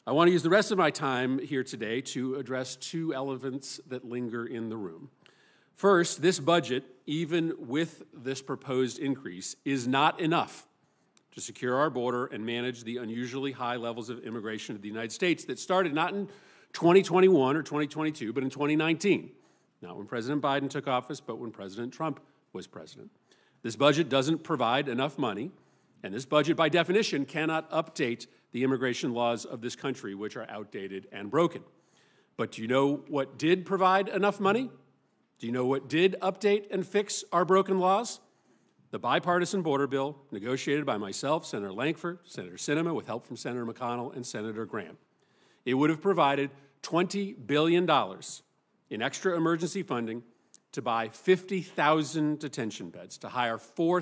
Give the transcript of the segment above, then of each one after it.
I want to use the rest of my time here today to address two elements that linger in the room. First, this budget, even with this proposed increase, is not enough to secure our border and manage the unusually high levels of immigration to the United States that started not in 2021 or 2022, but in 2019. Not when President Biden took office, but when President Trump was president. This budget doesn't provide enough money, and this budget, by definition, cannot update the immigration laws of this country, which are outdated and broken. But do you know what did provide enough money? Do you know what did update and fix our broken laws? The bipartisan border bill negotiated by myself, Senator Lankford, Senator Sinema, with help from Senator McConnell and Senator Graham. It would have provided $20 billion in extra emergency funding to buy 50,000 detention beds, to hire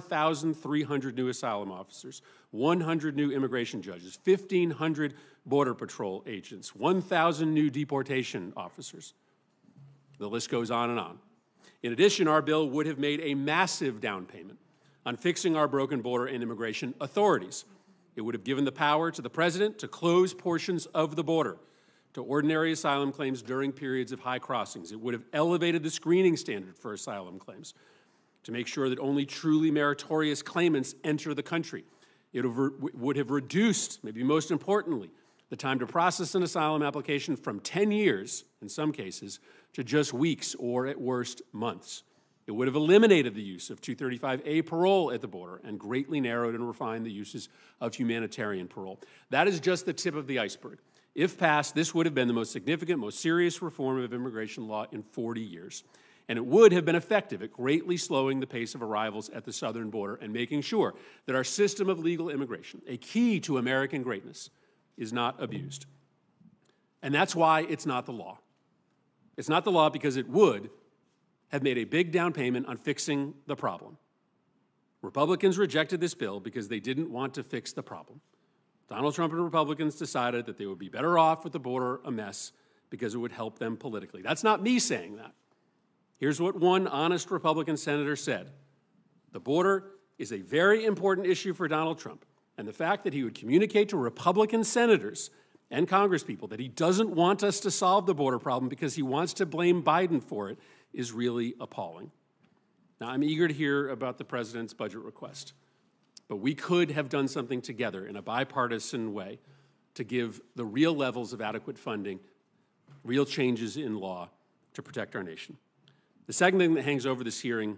4,300 new asylum officers, 100 new immigration judges, 1,500 Border Patrol agents, 1,000 new deportation officers. The list goes on and on. In addition, our bill would have made a massive down payment on fixing our broken border and immigration authorities. It would have given the power to the president to close portions of the border to ordinary asylum claims during periods of high crossings. It would have elevated the screening standard for asylum claims to make sure that only truly meritorious claimants enter the country. It would have reduced, maybe most importantly, the time to process an asylum application from 10 years, in some cases, to just weeks or, at worst, months. It would have eliminated the use of 235A parole at the border and greatly narrowed and refined the uses of humanitarian parole. That is just the tip of the iceberg. If passed, this would have been the most significant, most serious reform of immigration law in 40 years. And it would have been effective at greatly slowing the pace of arrivals at the southern border and making sure that our system of legal immigration, a key to American greatness, is not abused. And that's why it's not the law. It's not the law because it would have made a big down payment on fixing the problem. Republicans rejected this bill because they didn't want to fix the problem. Donald Trump and Republicans decided that they would be better off with the border a mess because it would help them politically. That's not me saying that. Here's what one honest Republican senator said. The border is a very important issue for Donald Trump, and the fact that he would communicate to Republican senators and congresspeople that he doesn't want us to solve the border problem because he wants to blame Biden for it is really appalling. Now, I'm eager to hear about the president's budget request, but we could have done something together in a bipartisan way to give the real levels of adequate funding, real changes in law to protect our nation. The second thing that hangs over this hearing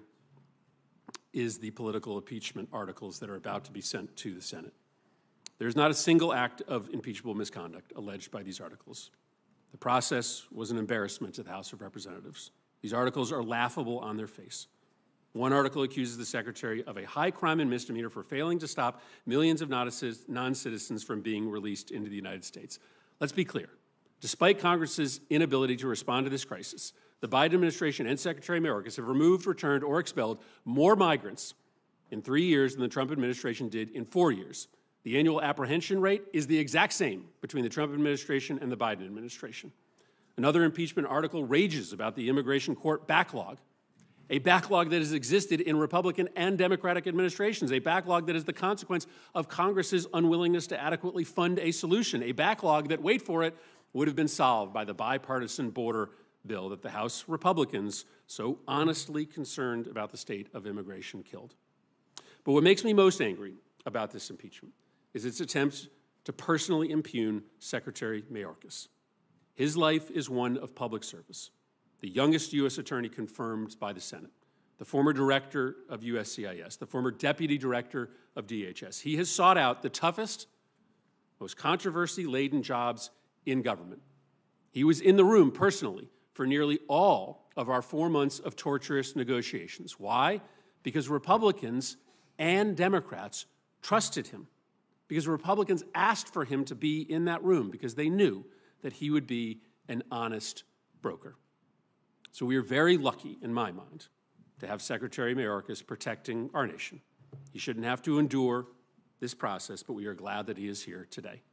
is the political impeachment articles that are about to be sent to the Senate. There's not a single act of impeachable misconduct alleged by these articles. The process was an embarrassment to the House of Representatives. These articles are laughable on their face. One article accuses the Secretary of a high crime and misdemeanor for failing to stop millions of non-citizens from being released into the United States. Let's be clear. Despite Congress's inability to respond to this crisis, the Biden administration and Secretary Mayorkas have removed, returned, or expelled more migrants in 3 years than the Trump administration did in 4 years. The annual apprehension rate is the exact same between the Trump administration and the Biden administration. Another impeachment article rages about the immigration court backlog, a backlog that has existed in Republican and Democratic administrations, a backlog that is the consequence of Congress's unwillingness to adequately fund a solution, a backlog that, wait for it, would have been solved by the bipartisan border bill that the House Republicans, so honestly concerned about the state of immigration, killed. But what makes me most angry about this impeachment is its attempt to personally impugn Secretary Mayorkas. His life is one of public service. The youngest U.S. attorney confirmed by the Senate, the former director of USCIS, the former deputy director of DHS. He has sought out the toughest, most controversy-laden jobs in government. He was in the room personally for nearly all of our 4 months of torturous negotiations. Why? Because Republicans and Democrats trusted him. Because Republicans asked for him to be in that room because they knew that he would be an honest broker. So we are very lucky, in my mind, to have Secretary Mayorkas protecting our nation. He shouldn't have to endure this process, but we are glad that he is here today.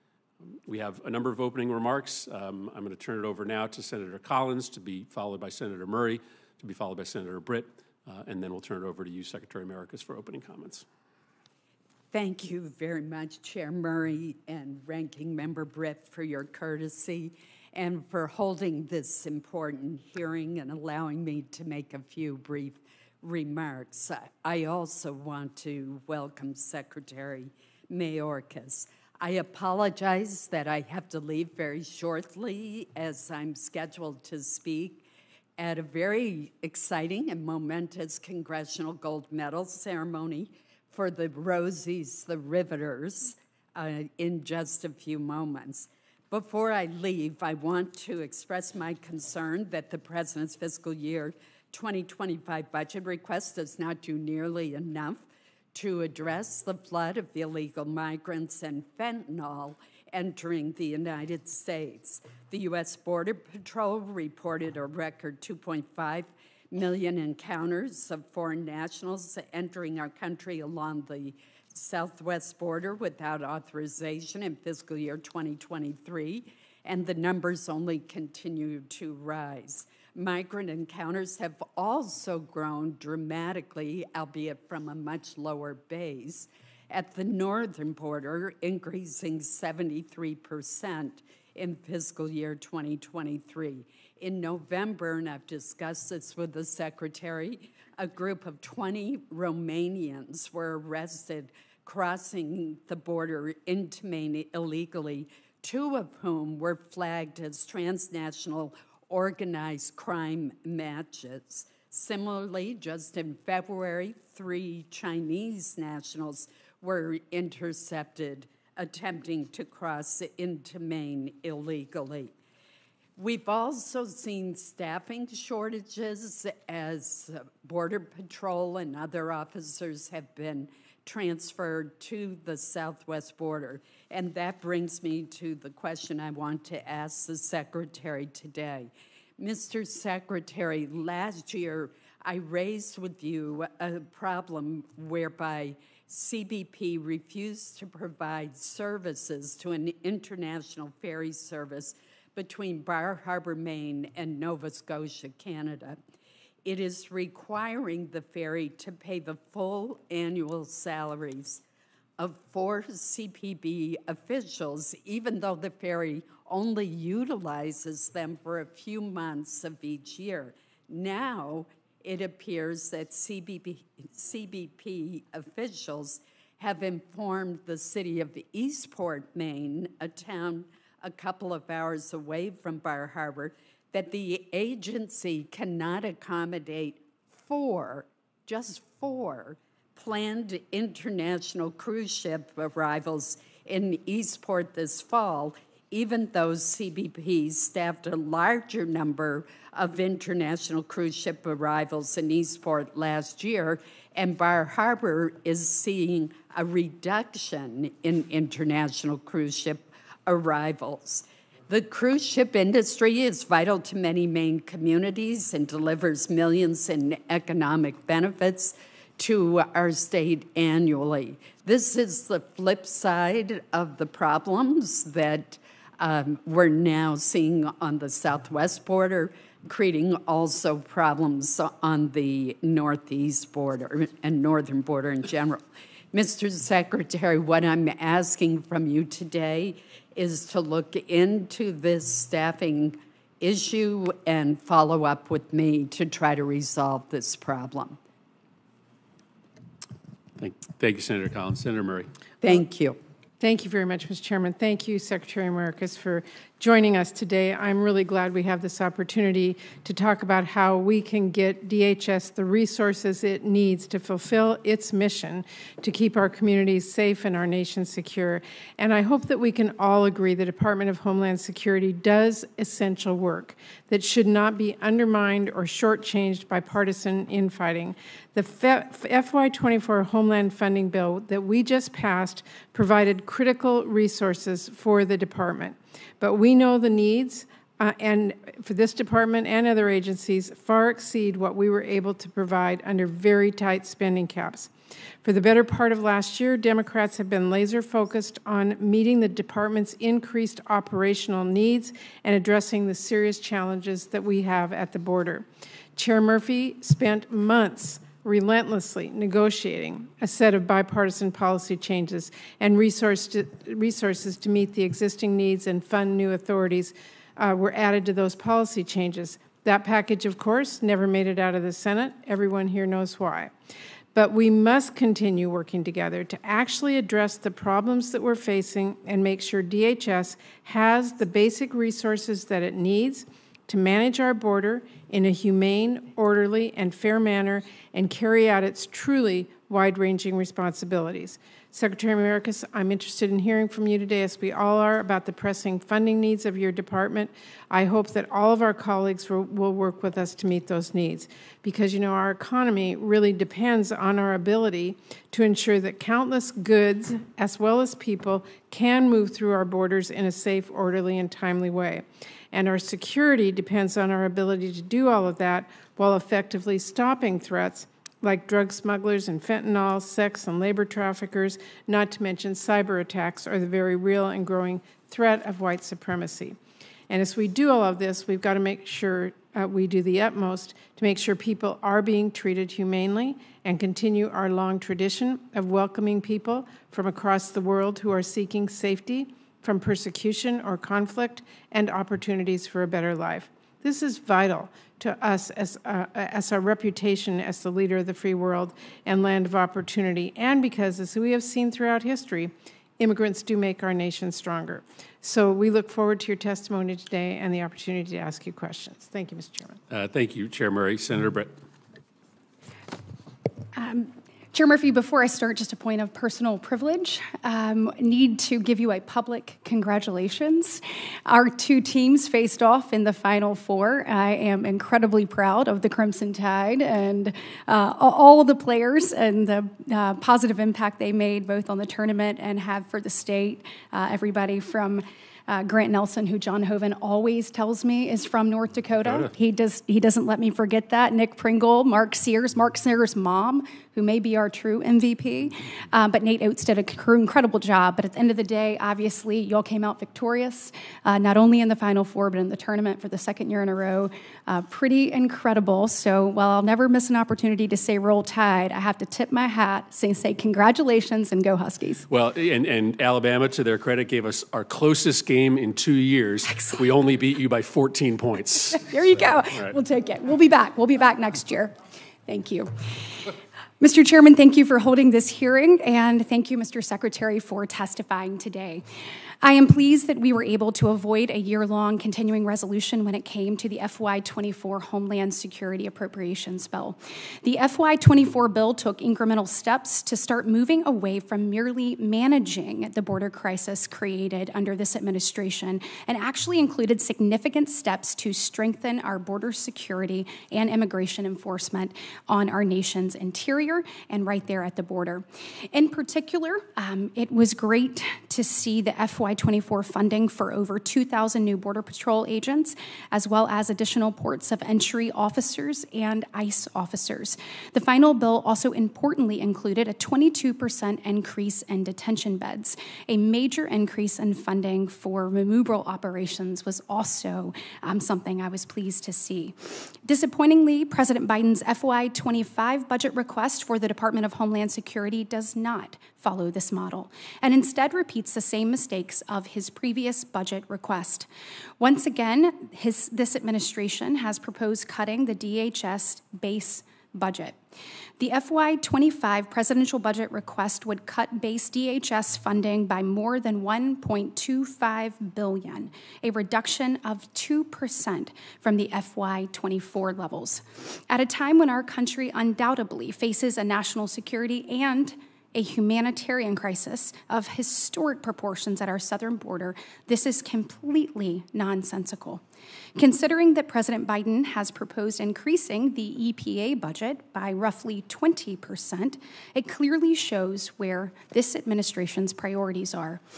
We have a number of opening remarks. I'm going to turn it over now to Senator Collins, to be followed by Senator Murray, to be followed by Senator Britt, and then we'll turn it over to you, Secretary Mayorkas, for opening comments. Thank you very much, Chair Murray and Ranking Member Britt, for your courtesy and for holding this important hearing and allowing me to make a few brief remarks. I also want to welcome Secretary Mayorkas. I apologize that I have to leave very shortly as I'm scheduled to speak at a very exciting and momentous Congressional Gold Medal ceremony for the Rosies, the Riveters, in just a few moments. Before I leave, I want to express my concern that the President's fiscal year 2025 budget request does not do nearly enough to address the flood of illegal migrants and fentanyl entering the United States. The U.S. Border Patrol reported a record 2.5 million encounters of foreign nationals entering our country along the southwest border without authorization in fiscal year 2023, and the numbers only continue to rise. Migrant encounters have also grown dramatically, albeit from a much lower base, at the northern border, increasing 73% in fiscal year 2023. In November, and I've discussed this with the Secretary, a group of 20 Romanians were arrested crossing the border into Maine illegally, 2 of whom were flagged as transnational organized crime matches. Similarly, just in February, 3 Chinese nationals were intercepted attempting to cross into Maine illegally. We've also seen staffing shortages as Border Patrol and other officers have been transferred to the southwest border. And that brings me to the question I want to ask the Secretary today. Mr. Secretary, last year I raised with you a problem whereby CBP refused to provide services to an international ferry service between Bar Harbor, Maine and Nova Scotia, Canada. It is requiring the ferry to pay the full annual salaries of 4 CBP officials, even though the ferry only utilizes them for a few months of each year. Now, it appears that CBP officials have informed the city of Eastport, Maine, a town a couple of hours away from Bar Harbor, that the agency cannot accommodate 4, just 4, planned international cruise ship arrivals in Eastport this fall, even though CBP staffed a larger number of international cruise ship arrivals in Eastport last year, and Bar Harbor is seeing a reduction in international cruise ship arrivals. The cruise ship industry is vital to many Maine communities and delivers millions in economic benefits to our state annually. This is the flip side of the problems that we're now seeing on the southwest border, creating also problems on the northeast border and northern border in general. Mr. Secretary, what I'm asking from you today is to look into this staffing issue and follow up with me to try to resolve this problem. Thank you, Senator Collins. Senator Murray. Thank you. Thank you very much, Mr. Chairman. Thank you, Secretary Mayorkas, for joining us today. I'm really glad we have this opportunity to talk about how we can get DHS the resources it needs to fulfill its mission to keep our communities safe and our nation secure. And I hope that we can all agree the Department of Homeland Security does essential work that should not be undermined or shortchanged by partisan infighting. The FY24 Homeland Funding Bill that we just passed provided critical resources for the department. But we know the needs and for this department and other agencies far exceed what we were able to provide under very tight spending caps. For the better part of last year, Democrats have been laser focused on meeting the department's increased operational needs and addressing the serious challenges that we have at the border. Chair Murphy spent months relentlessly negotiating a set of bipartisan policy changes and resources to meet the existing needs and fund new authorities were added to those policy changes. That package, of course, never made it out of the Senate. Everyone here knows why. But we must continue working together to actually address the problems that we're facing and make sure DHS has the basic resources that it needs to manage our border in a humane, orderly, and fair manner and carry out its truly wide-ranging responsibilities. Secretary Mayorkas, I'm interested in hearing from you today, as we all are, about the pressing funding needs of your department. I hope that all of our colleagues will work with us to meet those needs, because, you know, our economy really depends on our ability to ensure that countless goods, as well as people, can move through our borders in a safe, orderly, and timely way. And our security depends on our ability to do all of that while effectively stopping threats like drug smugglers and fentanyl, sex and labor traffickers, not to mention cyber attacks, are the very real and growing threat of white supremacy. And as we do all of this, we've got to make sure we do the utmost to make sure people are being treated humanely and continue our long tradition of welcoming people from across the world who are seeking safety from persecution or conflict and opportunities for a better life. This is vital to us as our reputation as the leader of the free world and land of opportunity, and because, as we have seen throughout history, immigrants do make our nation stronger. So we look forward to your testimony today and the opportunity to ask you questions. Thank you, Mr. Chairman. Thank you, Chair Murray. Senator Britt. Chair Murphy, before I start, just a point of personal privilege. Need to give you a public congratulations. Our two teams faced off in the Final Four. I am incredibly proud of the Crimson Tide and all the players and the positive impact they made both on the tournament and have for the state. Everybody from Grant Nelson, who John Hoven always tells me is from North Dakota. He doesn't let me forget that. Nick Pringle, Mark Sears' mom, who may be our true MVP. But Nate Oates did an incredible job. But at the end of the day, obviously, y'all came out victorious, not only in the Final Four, but in the tournament for the second year in a row. Pretty incredible. So while I'll never miss an opportunity to say Roll Tide, I have to tip my hat, say congratulations and go Huskies. Well, and Alabama, to their credit, gave us our closest game in 2 years. Excellent. We only beat you by 14 points. There you go. Right. We'll take it. We'll be back. We'll be back next year. Thank you. Mr. Chairman, thank you for holding this hearing, and thank you, Mr. Secretary, for testifying today. I am pleased that we were able to avoid a year-long continuing resolution when it came to the FY24 Homeland Security Appropriations Bill. The FY24 bill took incremental steps to start moving away from merely managing the border crisis created under this administration and actually included significant steps to strengthen our border security and immigration enforcement on our nation's interior and right there at the border. In particular, it was great to see the FY24 funding for over 2,000 new Border Patrol agents, as well as additional ports of entry officers and ICE officers. The final bill also importantly included a 22% increase in detention beds. A major increase in funding for removal operations was also something I was pleased to see. Disappointingly, President Biden's FY25 budget request for the Department of Homeland Security does not follow this model, and instead repeats the same mistakes of his previous budget request. Once again, this administration has proposed cutting the DHS base budget. The FY25 presidential budget request would cut base DHS funding by more than $1.25 billion, a reduction of 2% from the FY24 levels. At a time when our country undoubtedly faces a national security and a humanitarian crisis of historic proportions at our southern border, this is completely nonsensical. Considering that President Biden has proposed increasing the EPA budget by roughly 20%, it clearly shows where this administration's priorities are.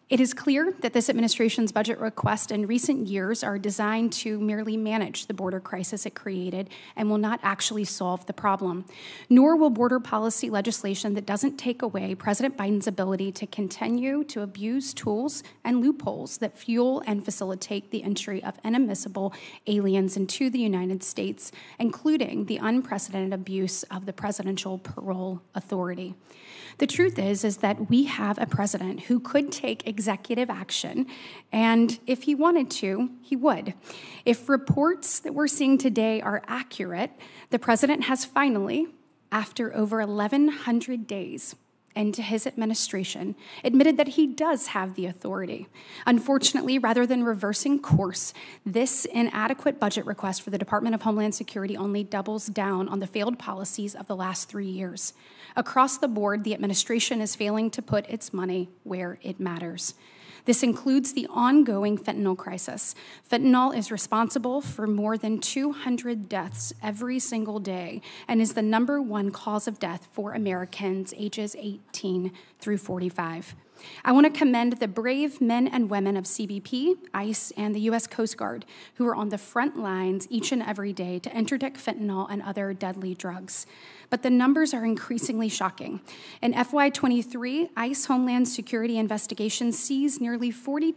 It is clear that this administration's budget request in recent years are designed to merely manage the border crisis it created and will not actually solve the problem. Nor will border policy legislation that doesn't take away President Biden's ability to continue to abuse tools and loopholes that fuel and facilitate the entry of inadmissible aliens into the United States, including the unprecedented abuse of the Presidential Parole Authority. The truth is that we have a president who could take executive action, and if he wanted to, he would. If reports that we're seeing today are accurate, the president has finally, after over 1,100 days into his administration, admitted that he does have the authority. Unfortunately, rather than reversing course, this inadequate budget request for the Department of Homeland Security only doubles down on the failed policies of the last 3 years. Across the board, the administration is failing to put its money where it matters. This includes the ongoing fentanyl crisis. Fentanyl is responsible for more than 200 deaths every single day and is the #1 cause of death for Americans ages 18 through 45. I want to commend the brave men and women of CBP, ICE, and the U.S. Coast Guard who are on the front lines each and every day to interdict fentanyl and other deadly drugs. But the numbers are increasingly shocking. In FY23, ICE Homeland Security investigations seized nearly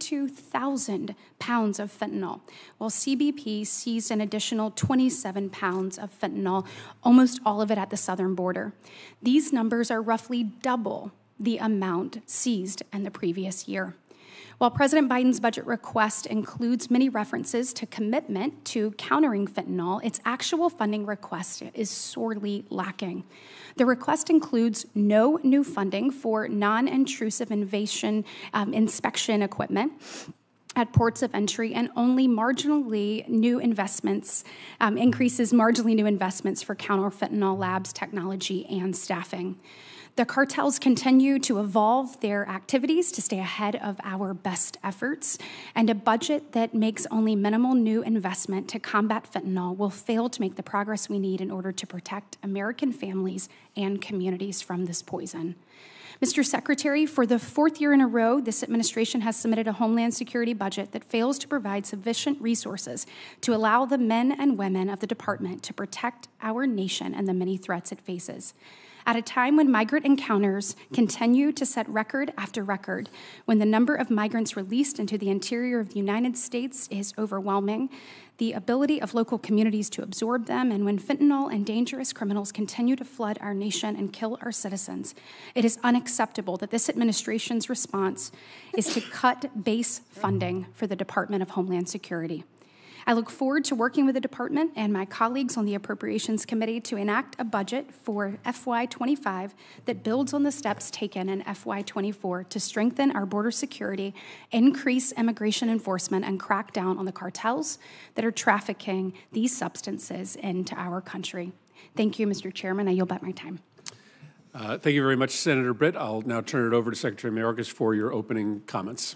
42,000 pounds of fentanyl, while CBP seized an additional 27 pounds of fentanyl, almost all of it at the southern border. These numbers are roughly double the amount seized in the previous year. While President Biden's budget request includes many references to commitment to countering fentanyl, its actual funding request is sorely lacking. The request includes no new funding for non-intrusive inspection equipment at ports of entry and only marginally new investments, increases marginally new investments for counter-fentanyl labs, technology, and staffing. The cartels continue to evolve their activities to stay ahead of our best efforts, and a budget that makes only minimal new investment to combat fentanyl will fail to make the progress we need in order to protect American families and communities from this poison. Mr. Secretary, for the 4th year in a row, this administration has submitted a Homeland Security budget that fails to provide sufficient resources to allow the men and women of the department to protect our nation and the many threats it faces. At a time when migrant encounters continue to set record after record, when the number of migrants released into the interior of the United States is overwhelming, the ability of local communities to absorb them, and when fentanyl and dangerous criminals continue to flood our nation and kill our citizens, it is unacceptable that this administration's response is to cut base funding for the Department of Homeland Security. I look forward to working with the department and my colleagues on the Appropriations Committee to enact a budget for FY25 that builds on the steps taken in FY24 to strengthen our border security, increase immigration enforcement, and crack down on the cartels that are trafficking these substances into our country. Thank you, Mr. Chairman. I yield back my time. Thank you very much, Senator Britt. I'll now turn it over to Secretary Mayorkas for your opening comments.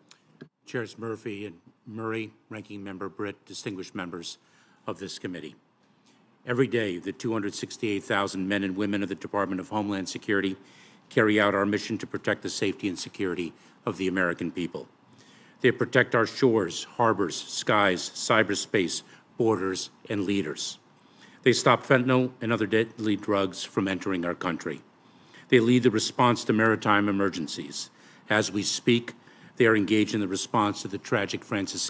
Chairs Murphy and Murray, Ranking Member Britt, distinguished members of this committee. Every day, the 268,000 men and women of the Department of Homeland Security carry out our mission to protect the safety and security of the American people. They protect our shores, harbors, skies, cyberspace, borders, and leaders. They stop fentanyl and other deadly drugs from entering our country. They lead the response to maritime emergencies. As we speak, they are engaged in the response to the tragic Francis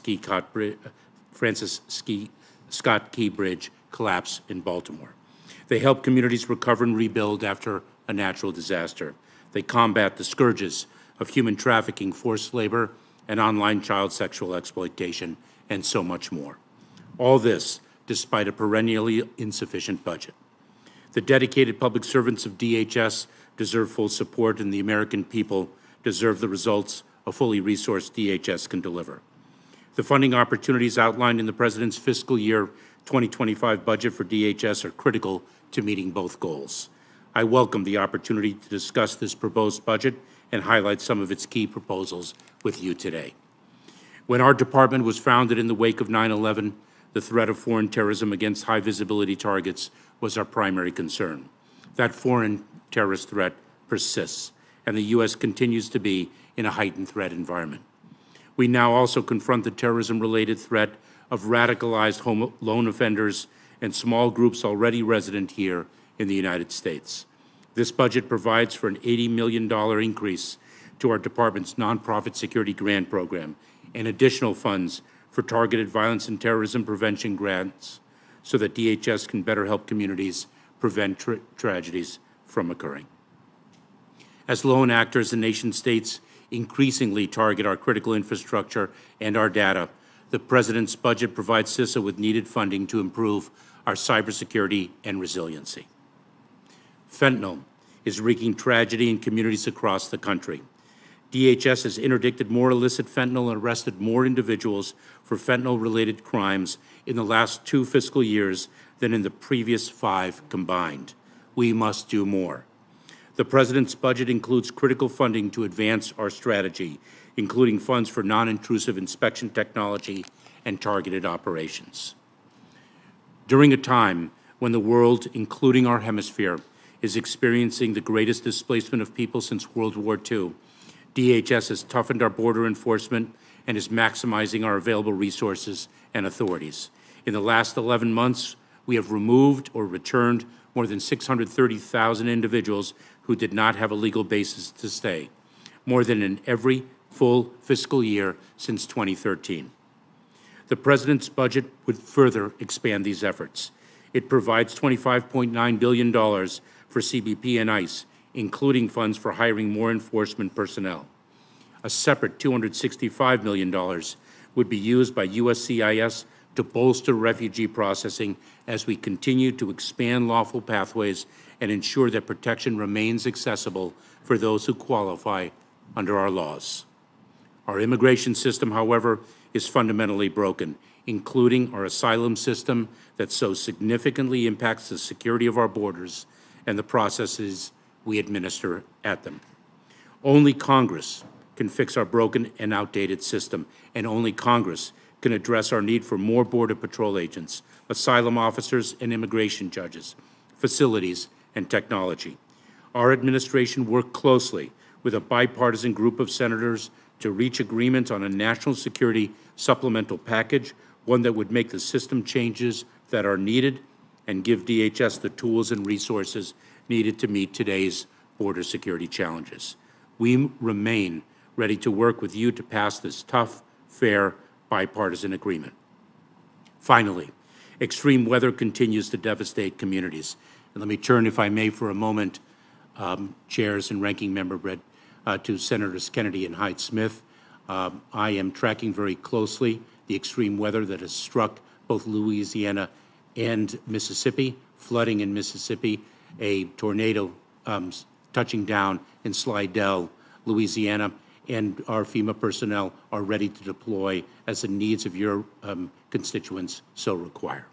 Scott Key Bridge collapse in Baltimore. They help communities recover and rebuild after a natural disaster. They combat the scourges of human trafficking, forced labor, and online child sexual exploitation, and so much more. All this despite a perennially insufficient budget. The dedicated public servants of DHS deserve full support, and the American people deserve the results a fully resourced DHS can deliver. The funding opportunities outlined in the President's fiscal year 2025 budget for DHS are critical to meeting both goals. I welcome the opportunity to discuss this proposed budget and highlight some of its key proposals with you today. When our department was founded in the wake of 9/11, the threat of foreign terrorism against high-visibility targets was our primary concern. That foreign terrorist threat persists, and the U.S. continues to be in a heightened threat environment. We now also confront the terrorism-related threat of radicalized home loan offenders and small groups already resident here in the United States. This budget provides for an $80 million increase to our department's nonprofit security grant program and additional funds for targeted violence and terrorism prevention grants so that DHS can better help communities prevent tragedies from occurring. As lone actors, the nation-states increasingly target our critical infrastructure and our data. The President's budget provides CISA with needed funding to improve our cybersecurity and resiliency. Fentanyl is wreaking tragedy in communities across the country. DHS has interdicted more illicit fentanyl and arrested more individuals for fentanyl-related crimes in the last 2 fiscal years than in the previous 5 combined. We must do more. The President's budget includes critical funding to advance our strategy, including funds for non-intrusive inspection technology and targeted operations. During a time when the world, including our hemisphere, is experiencing the greatest displacement of people since World War II, DHS has toughened our border enforcement and is maximizing our available resources and authorities. In the last 11 months, we have removed or returned more than 630,000 individuals who did not have a legal basis to stay, more than in every full fiscal year since 2013. The President's budget would further expand these efforts. It provides $25.9 billion for CBP and ICE, including funds for hiring more enforcement personnel. A separate $265 million would be used by USCIS to bolster refugee processing as we continue to expand lawful pathways and ensure that protection remains accessible for those who qualify under our laws. Our immigration system, however, is fundamentally broken, including our asylum system that so significantly impacts the security of our borders and the processes we administer at them. Only Congress can fix our broken and outdated system, and only Congress can address our need for more Border Patrol agents, asylum officers, and immigration judges, facilities, and technology. Our administration worked closely with a bipartisan group of senators to reach agreement on a national security supplemental package, one that would make the system changes that are needed and give DHS the tools and resources needed to meet today's border security challenges. We remain ready to work with you to pass this tough, fair, bipartisan agreement. Finally, extreme weather continues to devastate communities. And let me turn, if I may, for a moment, chairs and ranking member Brett, to Senators Kennedy and Hyde-Smith. I am tracking very closely the extreme weather that has struck both Louisiana and Mississippi, flooding in Mississippi, a tornado touching down in Slidell, Louisiana, and our FEMA personnel are ready to deploy as the needs of your constituents so require.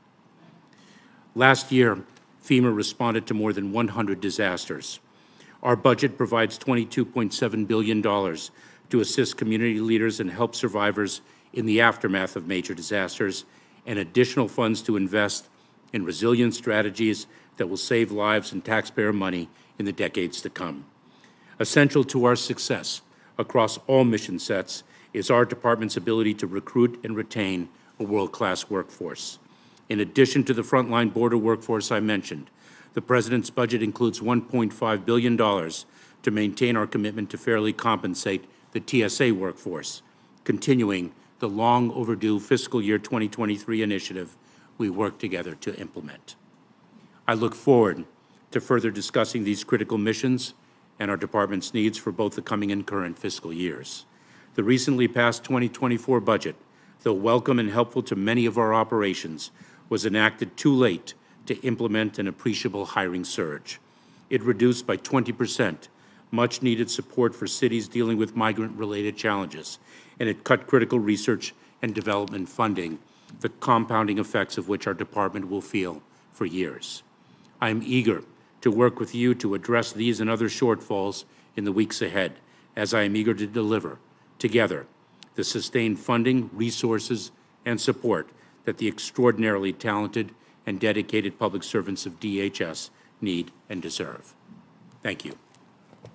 Last year, FEMA responded to more than 100 disasters. Our budget provides $22.7 billion to assist community leaders and help survivors in the aftermath of major disasters, and additional funds to invest in resilience strategies that will save lives and taxpayer money in the decades to come. Essential to our success across all mission sets is our department's ability to recruit and retain a world-class workforce. In addition to the frontline border workforce I mentioned, the President's budget includes $1.5 billion to maintain our commitment to fairly compensate the TSA workforce, continuing the long overdue fiscal year 2023 initiative we work together to implement. I look forward to further discussing these critical missions and our department's needs for both the coming and current fiscal years. The recently passed 2024 budget, though welcome and helpful to many of our operations, was enacted too late to implement an appreciable hiring surge. It reduced by 20% much-needed support for cities dealing with migrant-related challenges, and it cut critical research and development funding, the compounding effects of which our department will feel for years. I am eager to work with you to address these and other shortfalls in the weeks ahead, as I am eager to deliver, together, the sustained funding, resources, and support that the extraordinarily talented and dedicated public servants of DHS need and deserve. Thank you.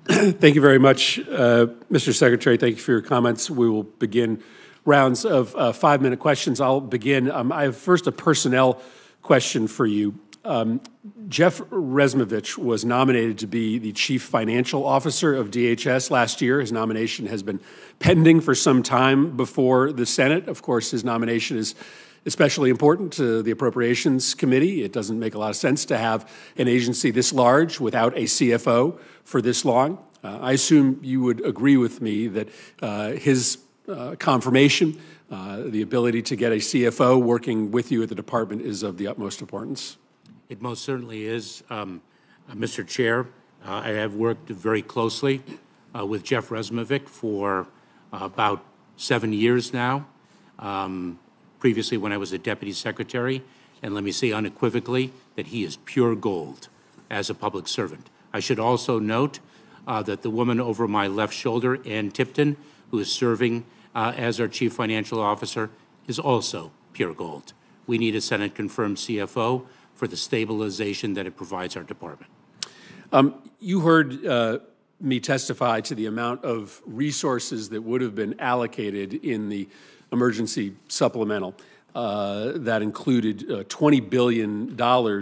Thank you very much, Mr. Secretary. Thank you for your comments. We will begin rounds of 5-minute questions. I'll begin. I have first a personnel question for you. Jeff Resmovich was nominated to be the Chief Financial Officer of DHS last year. His nomination has been pending for some time before the Senate. Of course, his nomination is especially important to the Appropriations Committee. It doesn't make a lot of sense to have an agency this large without a CFO for this long. I assume you would agree with me that his confirmation, the ability to get a CFO working with you at the department is of the utmost importance. It most certainly is, Mr. Chair. I have worked very closely with Jeff Resmovich for about 7 years now. Previously, when I was a deputy secretary, and let me say unequivocally that he is pure gold as a public servant. I should also note that the woman over my left shoulder, Ann Tipton, who is serving as our Chief Financial Officer, is also pure gold. We need a Senate-confirmed CFO for the stabilization that it provides our department. You heard me testify to the amount of resources that would have been allocated in the emergency supplemental that included $20 billion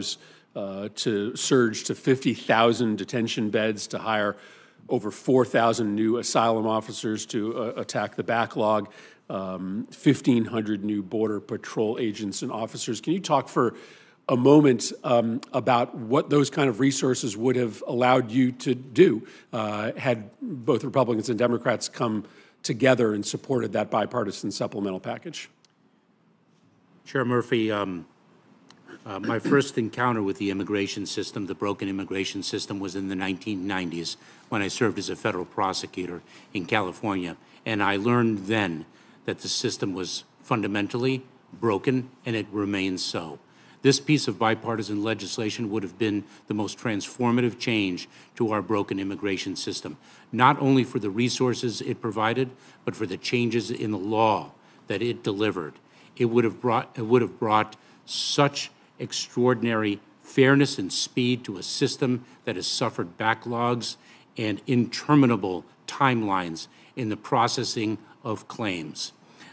to surge to 50,000 detention beds, to hire over 4,000 new asylum officers to attack the backlog, 1,500 new Border Patrol agents and officers. Can you talk for a moment about what those kind of resources would have allowed you to do had both Republicans and Democrats come together and supported that bipartisan supplemental package? Chair Murphy, my first encounter with the immigration system, the broken immigration system, was in the 1990s when I served as a federal prosecutor in California. And I learned then that the system was fundamentally broken, and it remains so. This piece of bipartisan legislation would have been the most transformative change to our broken immigration system, not only for the resources it provided, but for the changes in the law that it delivered. It would have brought such extraordinary fairness and speed to a system that has suffered backlogs and interminable timelines in the processing of claims.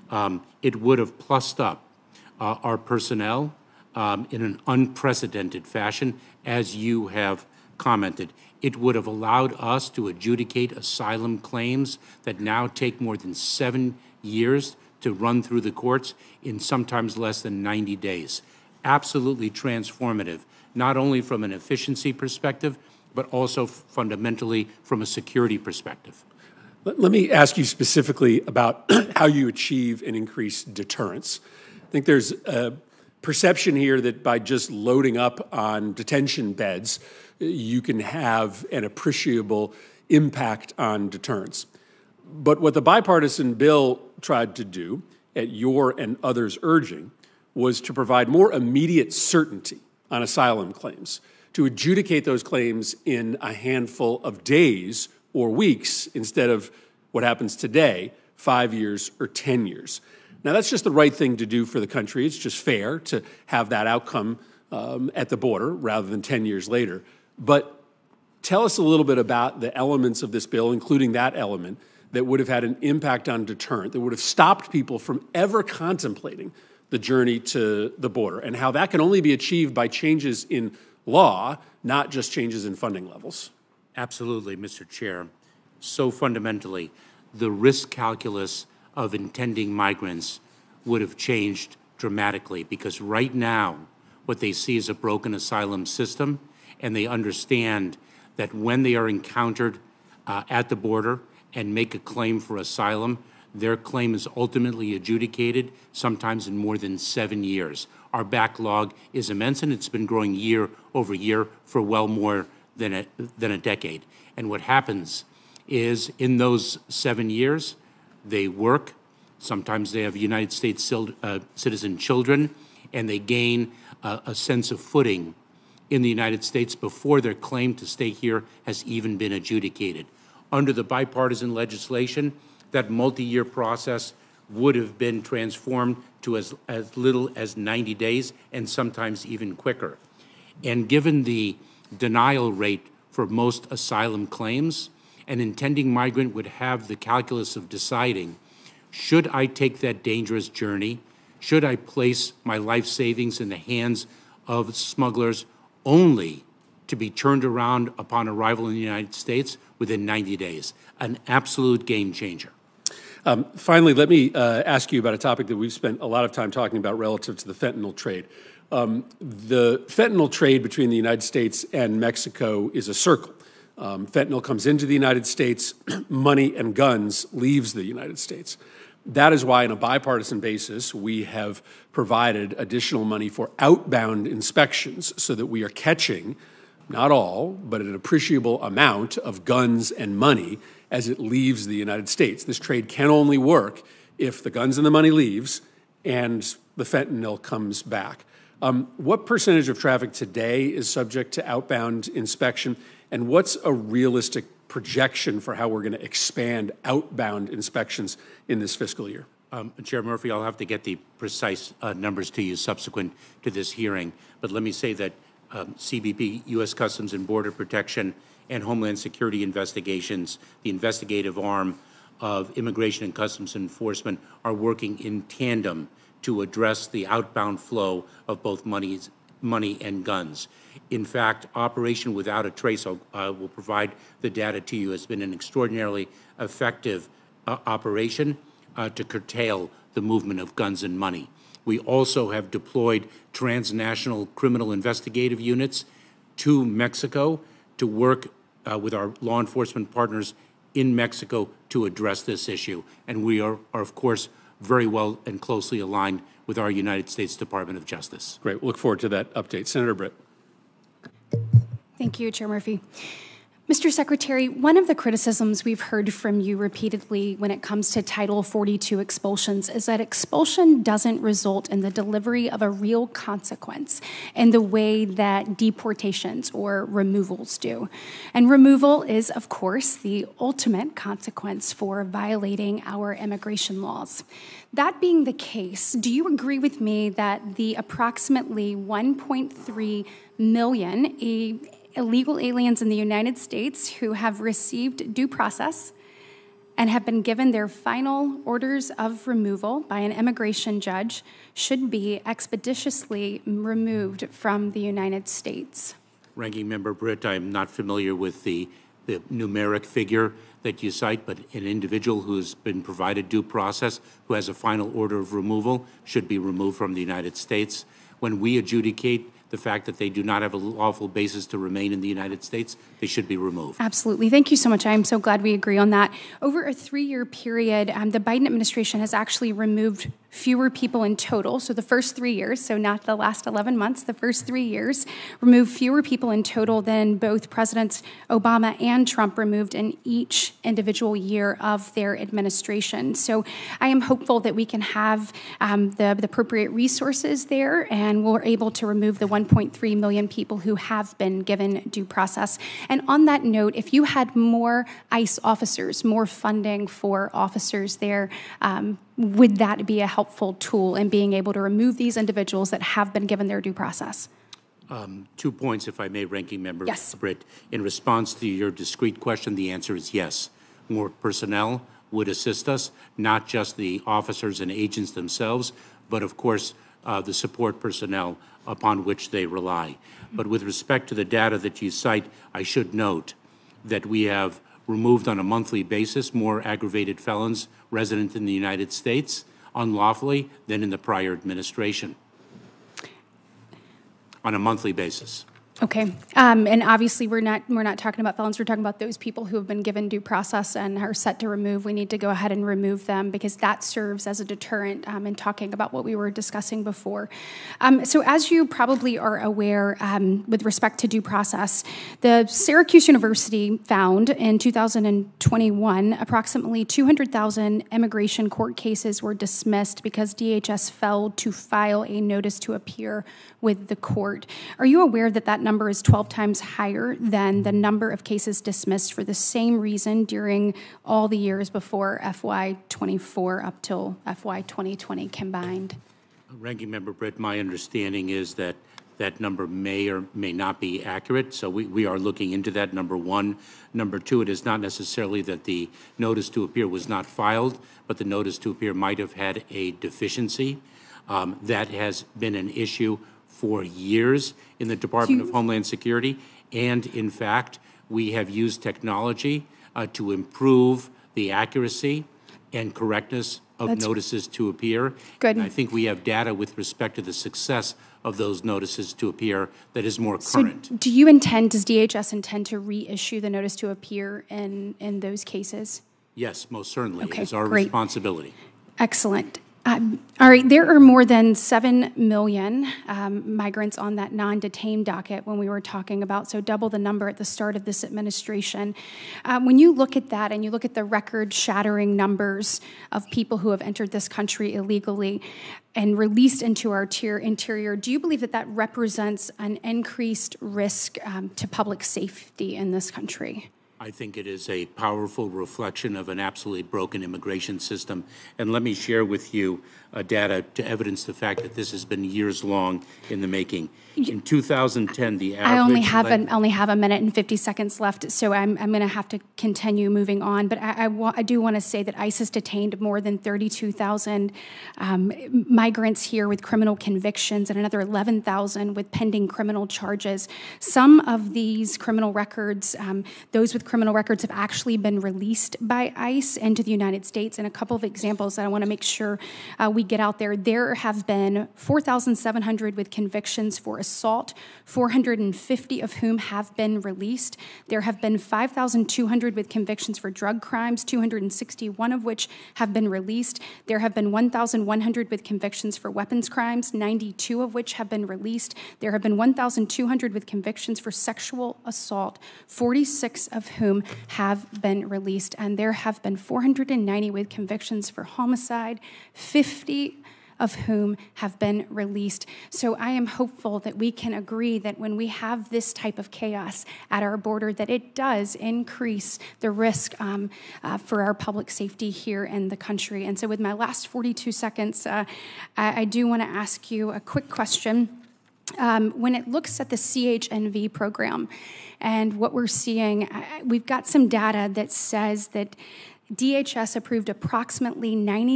It would have plussed up our personnel in an unprecedented fashion, as you have commented. It would have allowed us to adjudicate asylum claims that now take more than 7 years to run through the courts in sometimes less than 90 days. Absolutely transformative, not only from an efficiency perspective, but also fundamentally from a security perspective. Let me ask you specifically about how you achieve and increase deterrence. I think there's a perception here that by just loading up on detention beds, you can have an appreciable impact on deterrence. But what the bipartisan bill tried to do, at your and others' urging, was to provide more immediate certainty on asylum claims, to adjudicate those claims in a handful of days or weeks instead of what happens today, 5 years or 10 years. Now, that's just the right thing to do for the country. It's just fair to have that outcome at the border rather than 10 years later. But tell us a little bit about the elements of this bill, including that element, that would have had an impact on deterrent, that would have stopped people from ever contemplating the journey to the border, and how that can only be achieved by changes in law, not just changes in funding levels. Absolutely, Mr. Chair. So fundamentally, the risk calculus of intending migrants would have changed dramatically, because right now what they see is a broken asylum system, and they understand that when they are encountered at the border and make a claim for asylum, their claim is ultimately adjudicated, sometimes in more than 7 years. Our backlog is immense, and it's been growing year over year for well more than a decade. And what happens is, in those 7 years, they work. Sometimes they have United States citizen children, and they gain a sense of footing in the United States before their claim to stay here has even been adjudicated. Under the bipartisan legislation, that multi-year process would have been transformed to as little as 90 days and sometimes even quicker. And given the denial rate for most asylum claims an intending migrant would have the calculus of deciding, should I take that dangerous journey? Should I place my life savings in the hands of smugglers only to be turned around upon arrival in the United States within 90 days? An absolute game changer. Finally, let me ask you about a topic that we've spent a lot of time talking about relative to the fentanyl trade. The fentanyl trade between the United States and Mexico is a circle. Fentanyl comes into the United States, money and guns leaves the United States. That is why, on a bipartisan basis, we have provided additional money for outbound inspections so that we are catching, not all, but an appreciable amount of guns and money as it leaves the United States. This trade can only work if the guns and the money leaves and the fentanyl comes back. What percentage of traffic today is subject to outbound inspection, and what's a realistic projection for how we're going to expand outbound inspections in this fiscal year? Chair Murphy, I'll have to get the precise numbers to you subsequent to this hearing, but let me say that CBP, U.S. Customs and Border Protection, and Homeland Security Investigations, the investigative arm of Immigration and Customs Enforcement, are working in tandem to address the outbound flow of both money and guns. In fact, Operation Without a Trace, I will provide the data to you, has been an extraordinarily effective operation to curtail the movement of guns and money. We also have deployed transnational criminal investigative units to Mexico to work with our law enforcement partners in Mexico to address this issue. And we are of course, very well and closely aligned with our United States Department of Justice. Great. We'll look forward to that update. Senator Britt. Thank you, Chair Murphy. Mr. Secretary, one of the criticisms we've heard from you repeatedly when it comes to Title 42 expulsions is that expulsion doesn't result in the delivery of a real consequence in the way that deportations or removals do. And removal is, of course, the ultimate consequence for violating our immigration laws. That being the case, do you agree with me that the approximately 1.3 million illegal aliens in the United States who have received due process and have been given their final orders of removal by an immigration judge should be expeditiously removed from the United States? Ranking Member Britt, I'm not familiar with the numeric figure that you cite, but an individual who's been provided due process, who has a final order of removal, should be removed from the United States. When we adjudicate the fact that they do not have a lawful basis to remain in the United States, they should be removed. Absolutely. Thank you so much. I am so glad we agree on that. Over a 3-year period, the Biden administration has actually removed fewer people in total. So the first 3 years, so not the last 11 months, the first 3 years, removed fewer people in total than both Presidents Obama and Trump removed in each individual year of their administration. So I am hopeful that we can have the appropriate resources there, and we're able to remove the 1.3 million people who have been given due process. And on that note, if you had more ICE officers, more funding for officers there, would that be a helpful tool in being able to remove these individuals that have been given their due process? 2 points, if I may, Ranking Member Yes. Britt. In response to your discrete question, the answer is yes. More personnel would assist us, not just the officers and agents themselves, but of course, the support personnel upon which they rely. But with respect to the data that you cite, I should note that we have removed on a monthly basis more aggravated felons resident in the United States unlawfully than in the prior administration on a monthly basis. Okay, and obviously we're not talking about felons. We're talking about those people who have been given due process and are set to remove. We need to go ahead and remove them because that serves as a deterrent in talking about what we were discussing before. So as you probably are aware, with respect to due process, the Syracuse University found in 2021 approximately 200,000 immigration court cases were dismissed because DHS failed to file a notice to appear with the court. Are you aware that that number is 12 times higher than the number of cases dismissed for the same reason during all the years before FY24 up till FY 2020 combined? Ranking Member Britt, my understanding is that that number may or may not be accurate, so we are looking into that, number one. Number two, it is not necessarily that the notice to appear was not filed, but the notice to appear might have had a deficiency. That has been an issue for years in the Department of Homeland Security, and in fact, we have used technology to improve the accuracy and correctness of notices to appear. Good. And I think we have data with respect to the success of those notices to appear that is more current. So does DHS intend to reissue the notice to appear in those cases? Yes, most certainly. Okay, It is our great. responsibility. Excellent. All right, there are more than 7 million migrants on that non-detained docket when we were talking about, so double the number at the start of this administration. When you look at that and you look at the record-shattering numbers of people who have entered this country illegally and released into our interior, do you believe that that represents an increased risk to public safety in this country? I think it is a powerful reflection of an absolutely broken immigration system. And let me share with you data to evidence the fact that this has been years long in the making. In 2010, the average... I only have a minute and 50 seconds left, so I'm going to have to continue moving on. But I do want to say that ICE has detained more than 32,000 migrants here with criminal convictions and another 11,000 with pending criminal charges. Some of these criminal records, those with criminal records have actually been released by ICE into the United States. And a couple of examples that I want to make sure we get out there. There have been 4,700 with convictions for assault, 450 of whom have been released. There have been 5,200 with convictions for drug crimes, 261 of which have been released. There have been 1,100 with convictions for weapons crimes, 92 of which have been released. There have been 1,200 with convictions for sexual assault, 46 of whom have been released. And there have been 490 with convictions for homicide, 50 of whom have been released. So I am hopeful that we can agree that when we have this type of chaos at our border, that it does increase the risk for our public safety here in the country. And so with my last 42 seconds, I do want to ask you a quick question. When it looks at the CHNV program and what we're seeing, we've got some data that says that DHS approved approximately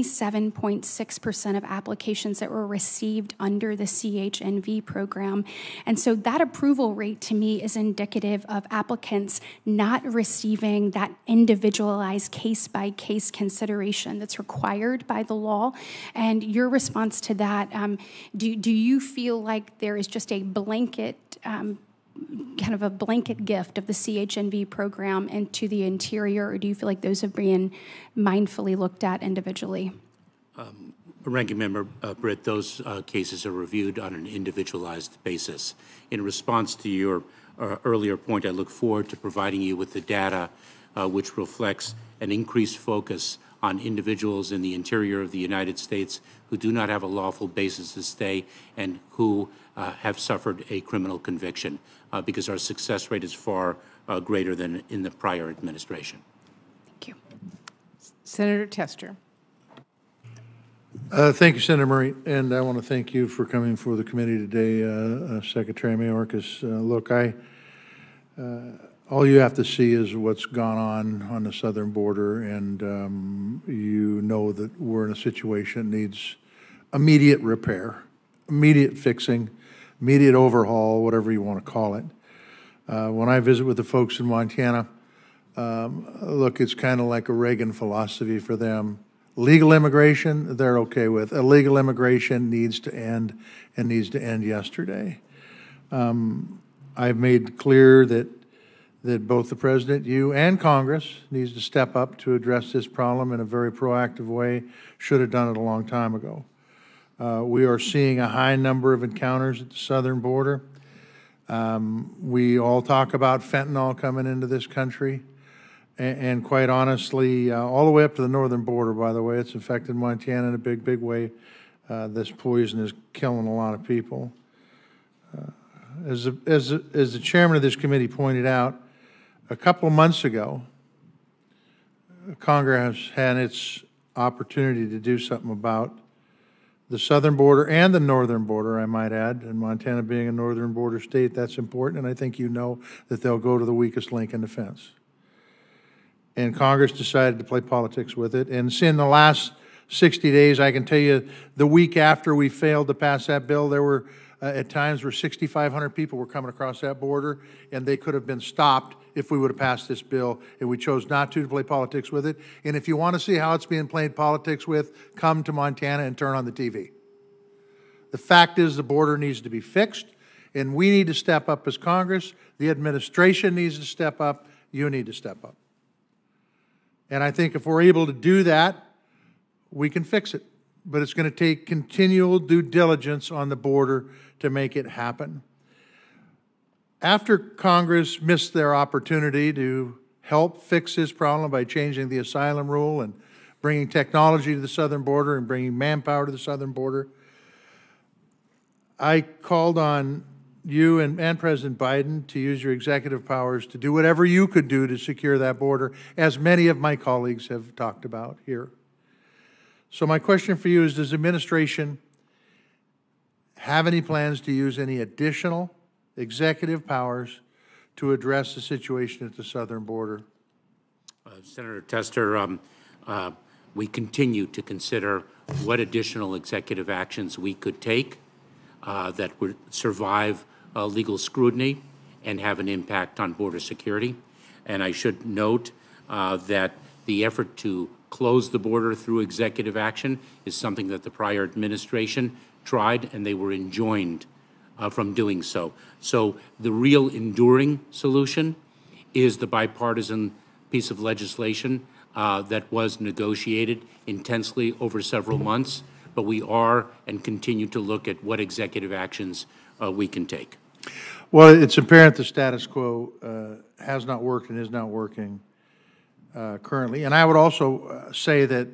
97.6% of applications that were received under the CHNV program. And so that approval rate to me is indicative of applicants not receiving that individualized case-by-case consideration that's required by the law. And your response to that, do you feel like there is just a blanket kind of a blanket gift of the CHNV program into the interior, or do you feel like those have been mindfully looked at individually? Ranking Member Britt, those cases are reviewed on an individualized basis. In response to your earlier point, I look forward to providing you with the data which reflects an increased focus on individuals in the interior of the United States who do not have a lawful basis to stay and who have suffered a criminal conviction, because our success rate is far greater than in the prior administration. Thank you. Senator Tester. Thank you, Senator Murray, and I want to thank you for coming before the committee today, Secretary Mayorkas. Look, all you have to see is what's gone on the southern border, and you know that we're in a situation that needs immediate repair, immediate fixing, immediate overhaul, whatever you want to call it. When I visit with the folks in Montana, look, it's kind of like a Reagan philosophy for them. Legal immigration, they're okay with. Illegal immigration needs to end, and needs to end yesterday. I've made clear that both the President, you, and Congress needs to step up to address this problem in a very proactive way. Should have done it a long time ago. We are seeing a high number of encounters at the southern border. We all talk about fentanyl coming into this country. And quite honestly, all the way up to the northern border, by the way, it's affected Montana in a big, big way. This poison is killing a lot of people. As the chairman of this committee pointed out, a couple of months ago, Congress had its opportunity to do something about the southern border and the northern border, I might add, and Montana being a northern border state, that's important, and I think you know that they'll go to the weakest link in the fence. And Congress decided to play politics with it, and in the last 60 days, I can tell you, the week after we failed to pass that bill, there were at times where 6,500 people were coming across that border, and they could have been stopped if we would have passed this bill, and we chose not to play politics with it. And if you want to see how it's being played politics with, come to Montana and turn on the TV. The fact is the border needs to be fixed, and we need to step up as Congress. The administration needs to step up. You need to step up. And I think if we're able to do that, we can fix it. But it's going to take continual due diligence on the border to make it happen. After Congress missed their opportunity to help fix this problem by changing the asylum rule and bringing technology to the southern border and bringing manpower to the southern border, I called on you and President Biden to use your executive powers to do whatever you could do to secure that border, as many of my colleagues have talked about here. So my question for you is, does the administration have any plans to use any additional executive powers to address the situation at the southern border? Senator Tester, we continue to consider what additional executive actions we could take that would survive legal scrutiny and have an impact on border security. And I should note that the effort to close the border through executive action is something that the prior administration tried, and they were enjoined from doing so. So the real enduring solution is the bipartisan piece of legislation that was negotiated intensely over several months, but we are and continue to look at what executive actions we can take. Well, it's apparent the status quo has not worked and is not working currently. And I would also say that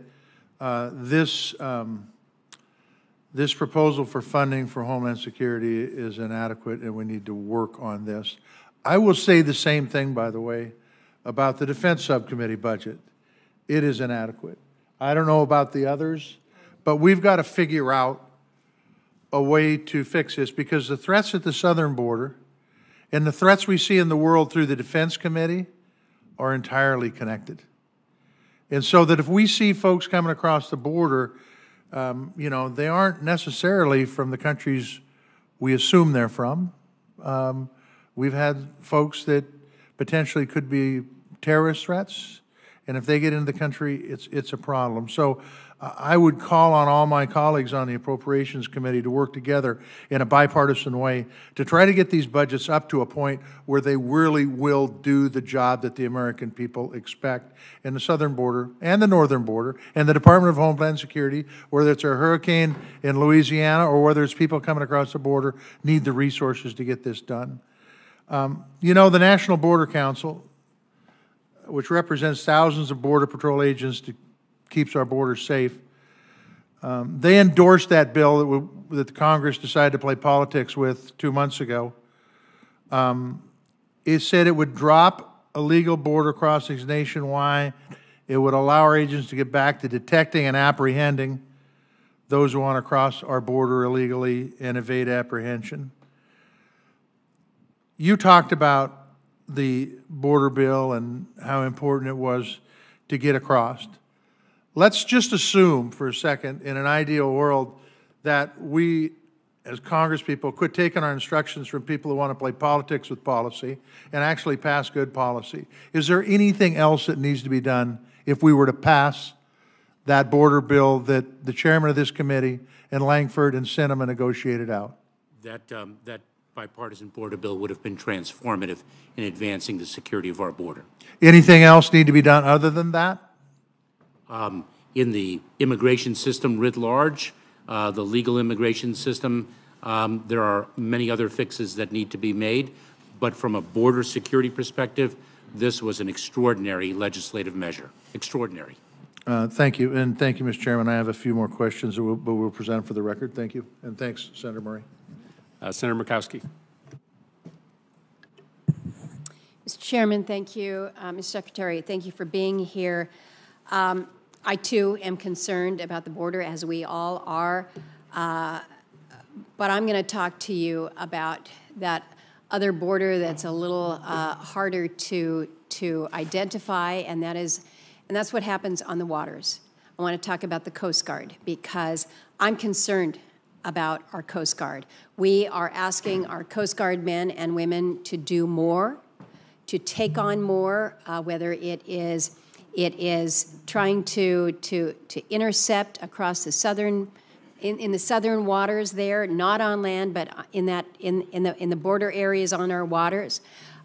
this proposal for funding for Homeland Security is inadequate, and we need to work on this. I will say the same thing, by the way, about the Defense Subcommittee budget. It is inadequate. I don't know about the others, but we've got to figure out a way to fix this, because the threats at the southern border and the threats we see in the world through the Defense Committee are entirely connected. And so that if we see folks coming across the border, you know, they aren't necessarily from the countries we assume they're from. We've had folks that potentially could be terrorist threats, and if they get into the country, it's a problem. So I would call on all my colleagues on the Appropriations Committee to work together in a bipartisan way to try to get these budgets up to a point where they really will do the job that the American people expect in the southern border and the northern border, and the Department of Homeland Security, whether it's a hurricane in Louisiana or whether it's people coming across the border, need the resources to get this done. You know, the National Border Council, which represents thousands of Border Patrol agents to keeps our borders safe, they endorsed that bill that the Congress decided to play politics with 2 months ago. It said it would drop illegal border crossings nationwide. It would allow our agents to get back to detecting and apprehending those who want to cross our border illegally and evade apprehension. You talked about the border bill and how important it was to get across. Let's just assume for a second, in an ideal world, that we, as Congresspeople, quit taking our instructions from people who want to play politics with policy and actually pass good policy. Is there anything else that needs to be done if we were to pass that border bill that the chairman of this committee and Langford and Sinema negotiated out? That bipartisan border bill would have been transformative in advancing the security of our border. Anything else need to be done other than that? In the immigration system writ large, the legal immigration system, there are many other fixes that need to be made. But from a border security perspective, this was an extraordinary legislative measure. Extraordinary. Thank you. And thank you, Mr. Chairman. I have a few more questions that we'll present for the record. Thank you. And thanks, Senator Murray. Senator Murkowski. Mr. Chairman, thank you. Mr. Secretary, thank you for being here. I, too, am concerned about the border, as we all are. But I'm going to talk to you about that other border that's a little harder to identify, and that's what happens on the waters. I want to talk about the Coast Guard because I'm concerned about our Coast Guard. We are asking our Coast Guard men and women to do more, to take on more, whether it is trying to intercept across the southern in the southern waters there, not on land, but in the border areas on our waters.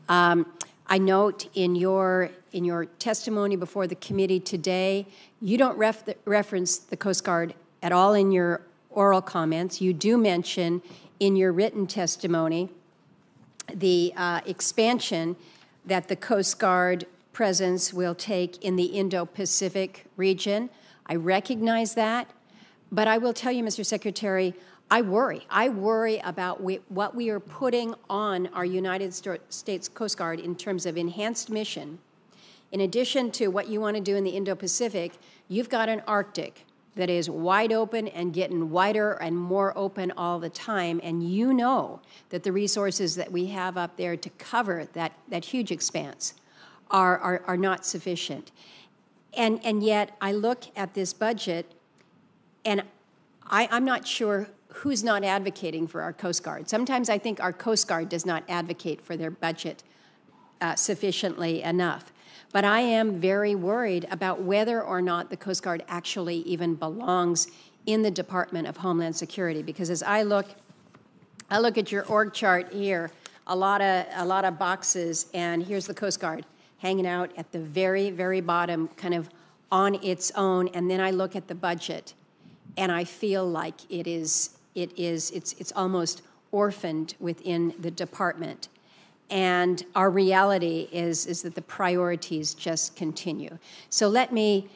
I note in your testimony before the committee today, you don't reference the Coast Guard at all in your oral comments. You do mention in your written testimony the expansion that the Coast Guard presence will take in the Indo-Pacific region. I recognize that, but I will tell you, Mr. Secretary, I worry. I worry about what we are putting on our United States Coast Guard in terms of enhanced mission. In addition to what you want to do in the Indo-Pacific, you've got an Arctic that is wide open and getting wider and more open all the time, and you know that the resources that we have up there to cover that huge expanse are not sufficient. And yet I look at this budget, and I'm not sure who's not advocating for our Coast Guard. Sometimes I think our Coast Guard does not advocate for their budget sufficiently enough. But I am very worried about whether or not the Coast Guard actually even belongs in the Department of Homeland Security. Because as I look at your org chart here, a lot of boxes, and here's the Coast Guard hanging out at the very, very bottom, kind of on its own. And then I look at the budget, and I feel like it's almost orphaned within the department. And our reality is that the priorities just continue. So let me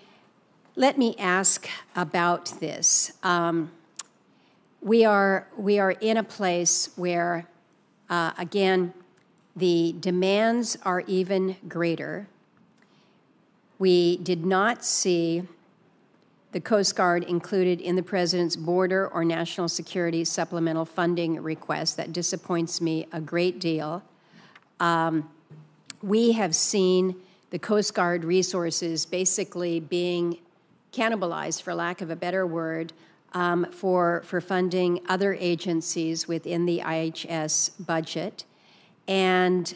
ask about this. We are in a place where, again, the demands are even greater. We did not see the Coast Guard included in the President's border or national security supplemental funding request. That disappoints me a great deal. We have seen the Coast Guard resources basically being cannibalized, for lack of a better word, for funding other agencies within the IHS budget. And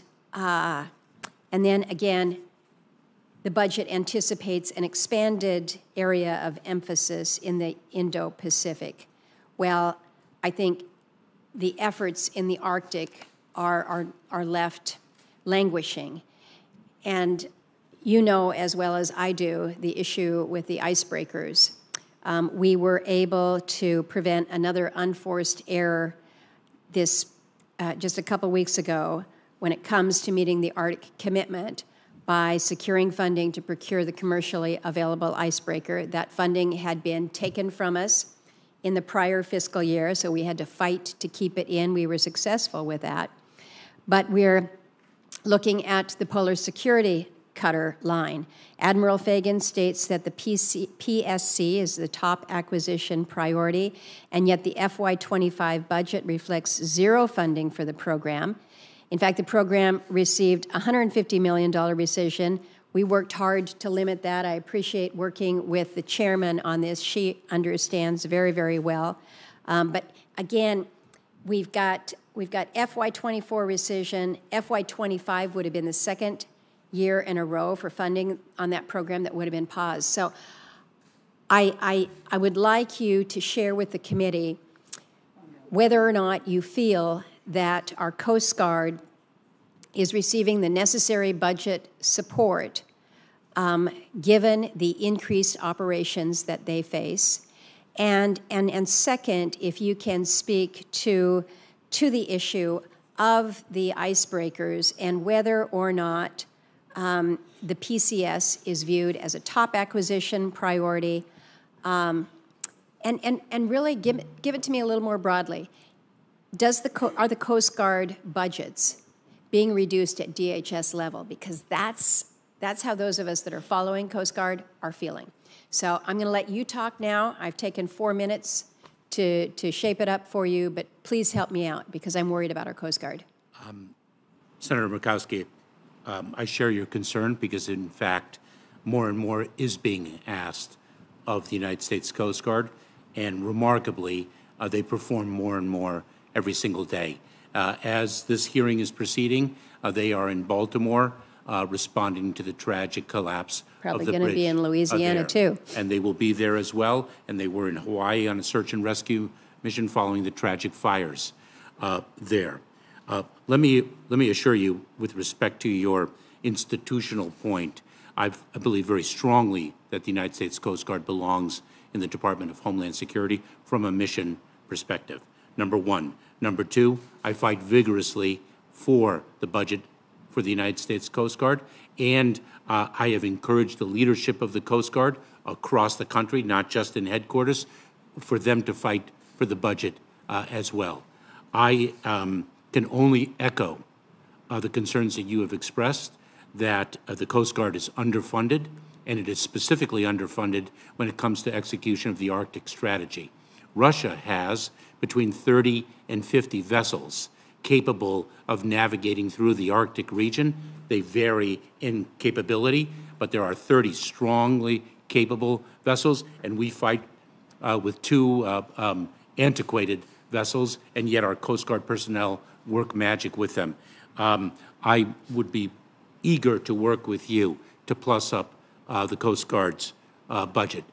then again, the budget anticipates an expanded area of emphasis in the Indo-Pacific. Well, I think the efforts in the Arctic are left languishing. And you know as well as I do the issue with the icebreakers. We were able to prevent another unforced error just a couple weeks ago when it comes to meeting the Arctic commitment by securing funding to procure the commercially available icebreaker. That funding had been taken from us in the prior fiscal year, so we had to fight to keep it in. We were successful with that. But we're looking at the Polar Security Cutter line. Admiral Fagan states that the PSC is the top acquisition priority, and yet the FY25 budget reflects zero funding for the program. In fact, the program received a $150 million rescission. We worked hard to limit that. I appreciate working with the chairman on this. She understands very, very well. But again, we've got FY24 rescission. FY25 would have been the second year in a row for funding on that program that would have been paused. So I would like you to share with the committee whether or not you feel that our Coast Guard is receiving the necessary budget support given the increased operations that they face. And second, if you can speak to the issue of the icebreakers and whether or not the PCS is viewed as a top acquisition priority, and really give it to me a little more broadly. Are the Coast Guard budgets being reduced at DHS level? Because that's how those of us that are following Coast Guard are feeling. So I'm going to let you talk now. I've taken 4 minutes to shape it up for you, but please help me out because I'm worried about our Coast Guard. Senator Murkowski, I share your concern because, in fact, more and more is being asked of the United States Coast Guard, and remarkably, they perform more and more every single day. As this hearing is proceeding, they are in Baltimore responding to the tragic collapse Probably of the gonna bridge. be in Louisiana, there. too. And they will be there as well, and they were in Hawaii on a search and rescue mission following the tragic fires there. Let me assure you, with respect to your institutional point, I believe very strongly that the United States Coast Guard belongs in the Department of Homeland Security from a mission perspective, number one. Number two, I fight vigorously for the budget for the United States Coast Guard, and I have encouraged the leadership of the Coast Guard across the country, not just in headquarters, for them to fight for the budget as well. I can only echo the concerns that you have expressed, that the Coast Guard is underfunded, and it is specifically underfunded when it comes to execution of the Arctic strategy. Russia has between 30 and 50 vessels capable of navigating through the Arctic region. They vary in capability, but there are 30 strongly capable vessels, and we fight with two antiquated vessels, and yet our Coast Guard personnel work magic with them. I would be eager to work with you to plus up the Coast Guard's budget.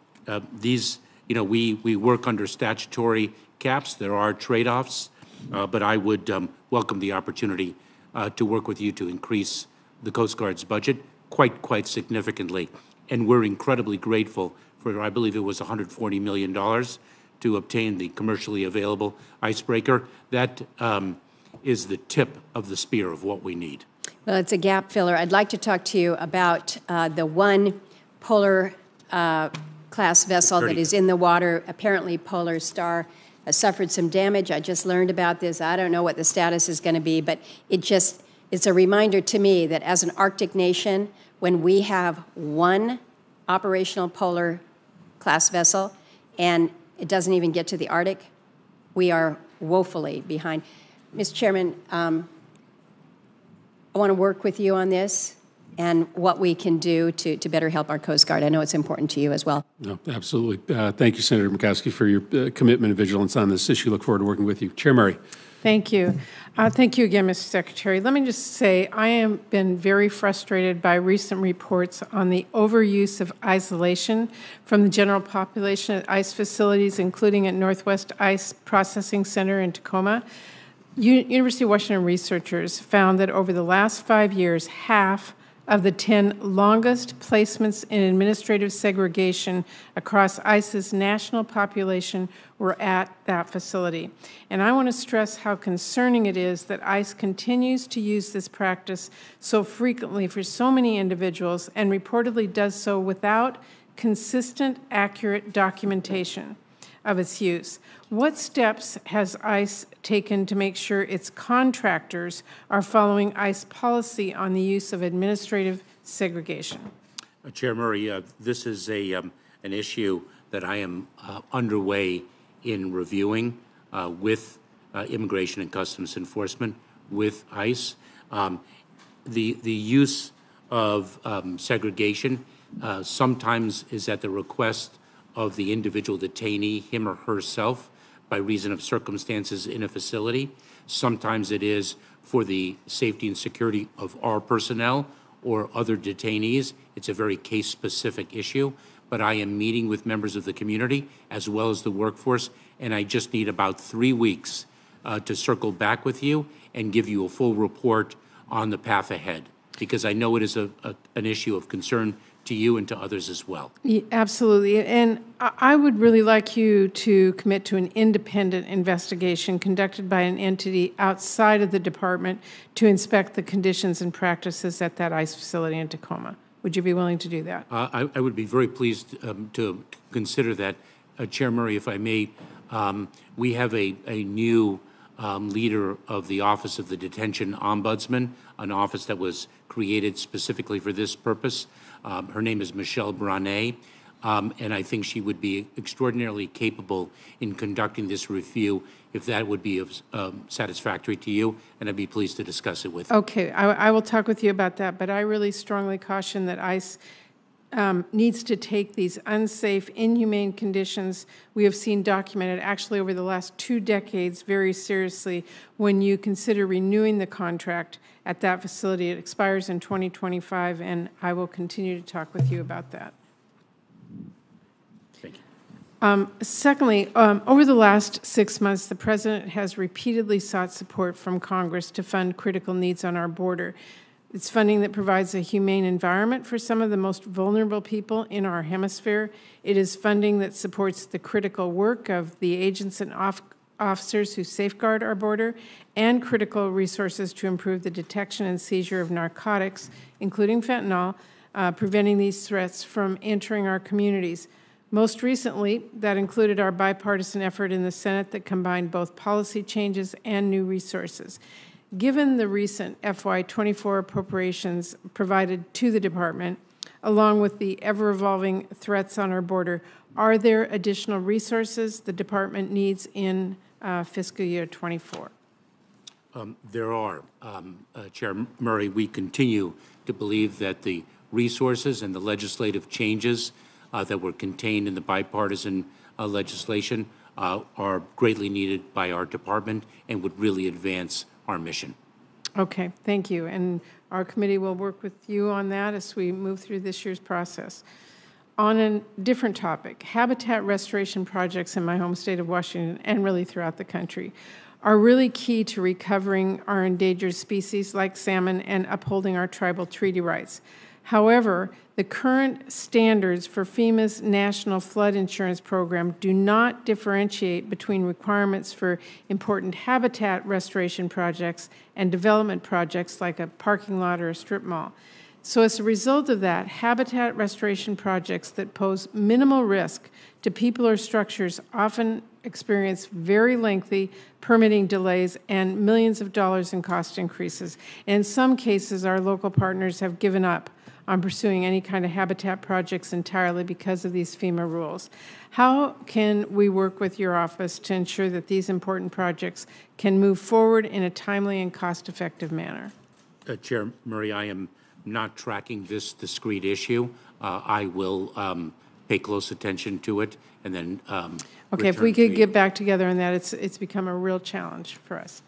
We work under statutory caps. There are trade-offs, but I would welcome the opportunity to work with you to increase the Coast Guard's budget quite significantly. And we're incredibly grateful for, I believe it was $140 million to obtain the commercially available icebreaker. That is the tip of the spear of what we need. Well, it's a gap filler. I'd like to talk to you about the one polar class vessel that is in the water. Apparently, Polar Star has suffered some damage. I just learned about this. I don't know what the status is going to be, but it's a reminder to me that as an Arctic nation, when we have one operational polar class vessel and it doesn't even get to the Arctic, we are woefully behind. Mr. Chairman, I want to work with you on this and what we can do to better help our Coast Guard. I know it's important to you as well. No, absolutely. Thank you, Senator Murkowski, for your commitment and vigilance on this issue. Look forward to working with you. Chair Murray. Thank you. Thank you again, Mr. Secretary. Let me just say I have been very frustrated by recent reports on the overuse of isolation from the general population at ICE facilities, including at Northwest ICE Processing Center in Tacoma. University of Washington researchers found that over the last 5 years, half of the 10 longest placements in administrative segregation across ICE's national population were at that facility. And I want to stress how concerning it is that ICE continues to use this practice so frequently for so many individuals and reportedly does so without consistent, accurate documentation of its use. What steps has ICE taken to make sure its contractors are following ICE policy on the use of administrative segregation? Chair Murray, this is an issue that I am underway in reviewing with Immigration and Customs Enforcement, with ICE. The use of segregation sometimes is at the request of the individual detainee, him or herself, by reason of circumstances in a facility. Sometimes it is for the safety and security of our personnel or other detainees. It's a very case-specific issue, but I am meeting with members of the community as well as the workforce, and I just need about 3 weeks to circle back with you and give you a full report on the path ahead, because I know it is an issue of concern to you and to others as well. Yeah, absolutely. And I would really like you to commit to an independent investigation conducted by an entity outside of the department to inspect the conditions and practices at that ICE facility in Tacoma. Would you be willing to do that? I would be very pleased to consider that. Chair Murray, if I may, we have a new leader of the Office of the Detention Ombudsman, an office that was created specifically for this purpose. Her name is Michelle Branet. And I think she would be extraordinarily capable in conducting this review if that would be satisfactory to you, and I'd be pleased to discuss it with you. Okay, I will talk with you about that, but I really strongly caution that ICE needs to take these unsafe, inhumane conditions we have seen documented actually over the last 2 decades very seriously when you consider renewing the contract at that facility. It expires in 2025, and I will continue to talk with you about that. Thank you. Secondly, over the last 6 months, the President has repeatedly sought support from Congress to fund critical needs on our border. It's funding that provides a humane environment for some of the most vulnerable people in our hemisphere. It is funding that supports the critical work of the agents and officers who safeguard our border, and critical resources to improve the detection and seizure of narcotics, including fentanyl, preventing these threats from entering our communities. Most recently, that included our bipartisan effort in the Senate that combined both policy changes and new resources. Given the recent FY24 appropriations provided to the Department, along with the ever-evolving threats on our border, are there additional resources the Department needs in fiscal year 24? There are. Chair Murray, we continue to believe that the resources and the legislative changes that were contained in the bipartisan legislation are greatly needed by our department and would really advance our mission. Okay, thank you. And our committee will work with you on that as we move through this year's process. On a different topic, habitat restoration projects in my home state of Washington and really throughout the country are really key to recovering our endangered species like salmon and upholding our tribal treaty rights. However, the current standards for FEMA's National Flood Insurance Program do not differentiate between requirements for important habitat restoration projects and development projects like a parking lot or a strip mall. So as a result of that, habitat restoration projects that pose minimal risk to people or structures often experience very lengthy permitting delays and millions of dollars in cost increases. And in some cases, our local partners have given up on pursuing any kind of habitat projects entirely because of these FEMA rules. How can we work with your office to ensure that these important projects can move forward in a timely and cost-effective manner? Chair Murray, I am not tracking this discrete issue. I will pay close attention to it and then okay, if we could get back together on that, it's become a real challenge for us.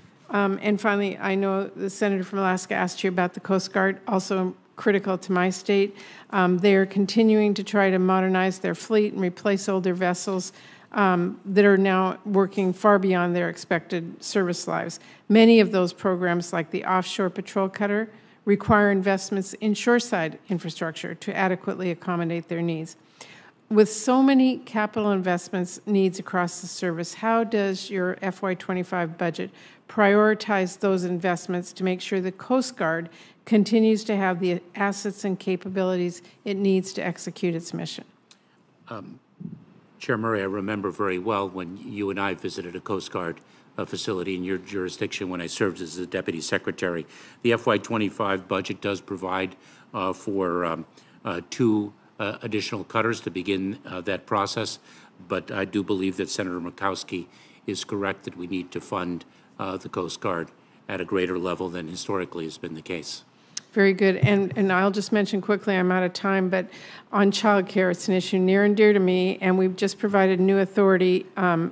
And finally, I know the senator from Alaska asked you about the Coast Guard, also critical to my state. They are continuing to try to modernize their fleet and replace older vessels that are now working far beyond their expected service lives. Many of those programs, like the offshore patrol cutter, require investments in shoreside infrastructure to adequately accommodate their needs. With so many capital investments needs across the service, how does your FY25 budget prioritize those investments to make sure the Coast Guard continues to have the assets and capabilities it needs to execute its mission? Chair Murray, I remember very well when you and I visited a Coast Guard facility in your jurisdiction when I served as the Deputy Secretary. The FY25 budget does provide for 2 additional cutters to begin that process, but I do believe that Senator Murkowski is correct that we need to fund the Coast Guard at a greater level than historically has been the case. Very good. And I'll just mention quickly, I'm out of time, but on child care, it's an issue near and dear to me, and we've just provided new authority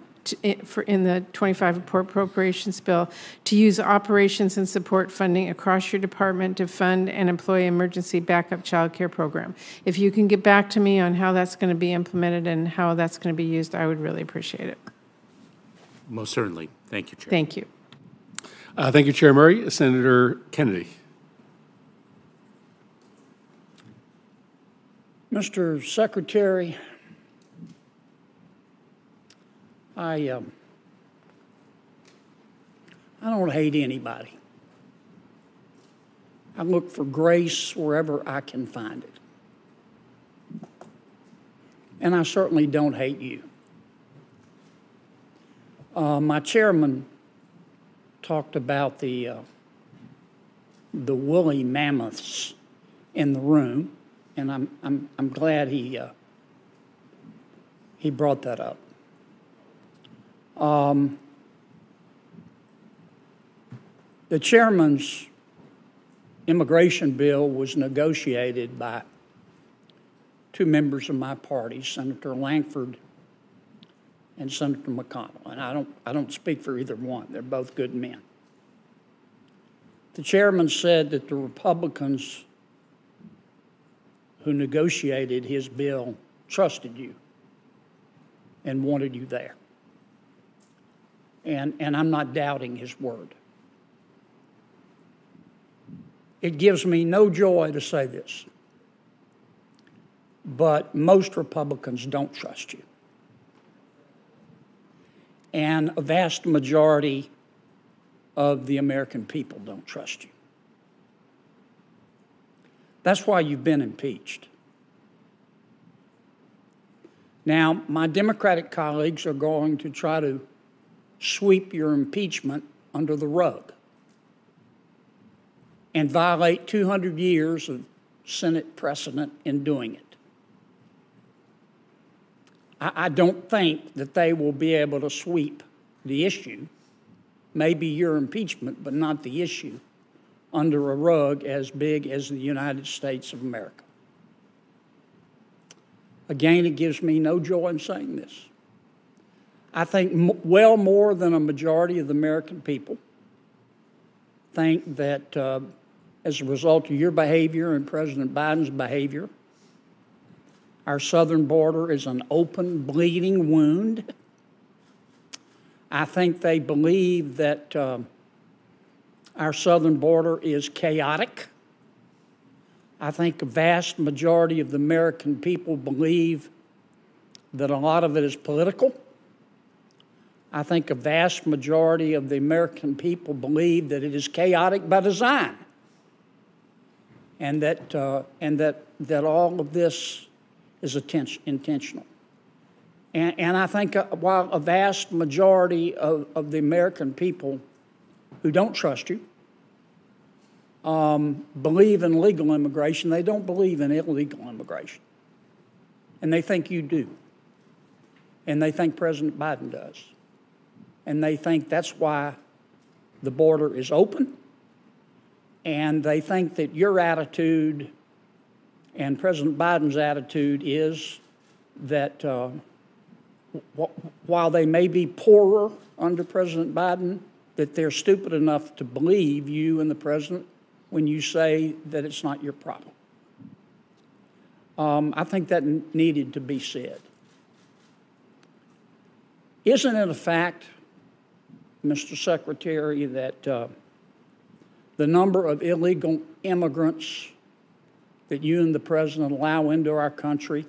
in the 25 appropriations bill to use operations and support funding across your department to fund and employ emergency backup child care program. If you can get back to me on how that's going to be implemented and how that's going to be used, I would really appreciate it. Most certainly. Thank you, Chair. Thank you. Thank you, Chair Murray. Senator Kennedy. Mr. Secretary, I don't hate anybody. I look for grace wherever I can find it. And I certainly don't hate you. My chairman talked about the woolly mammoths in the room, and I'm glad he he brought that up. The chairman's immigration bill was negotiated by two members of my party, Senator Langford and Senator McConnell, and I don't speak for either one. They're both good men. The chairman said that the Republicans who negotiated his bill trusted you and wanted you there. And I'm not doubting his word. It gives me no joy to say this, but most Republicans don't trust you. And a vast majority of the American people don't trust you. That's why you've been impeached. Now, my Democratic colleagues are going to try to sweep your impeachment under the rug and violate 200 years of Senate precedent in doing it. I don't think that they will be able to sweep the issue, maybe your impeachment, but not the issue, under a rug as big as the United States of America. Again, it gives me no joy in saying this. I think well more than a majority of the American people think that as a result of your behavior and President Biden's behavior, our southern border is an open, bleeding wound. I think they believe that our southern border is chaotic. I think a vast majority of the American people believe that a lot of it is political. I think a vast majority of the American people believe that it is chaotic by design, and that all of this is intentional. And I think while a vast majority of the American people who don't trust you believe in legal immigration, they don't believe in illegal immigration. And they think you do. And they think President Biden does. And they think that's why the border is open. And they think that your attitude and President Biden's attitude is that while they may be poorer under President Biden, that they're stupid enough to believe you and the president when you say that it's not your problem. I think that needed to be said. Isn't it a fact, Mr. Secretary, that the number of illegal immigrants that you and the president allow into our country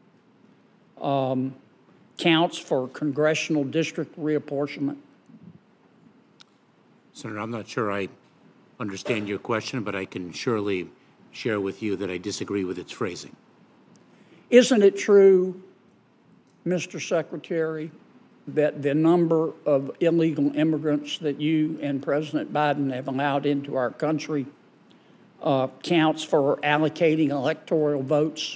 counts for congressional district reapportionment? Senator, I'm not sure I understand your question, but I can surely share with you that I disagree with its phrasing. Isn't it true, Mr. Secretary, that the number of illegal immigrants that you and President Biden have allowed into our country counts for allocating electoral votes?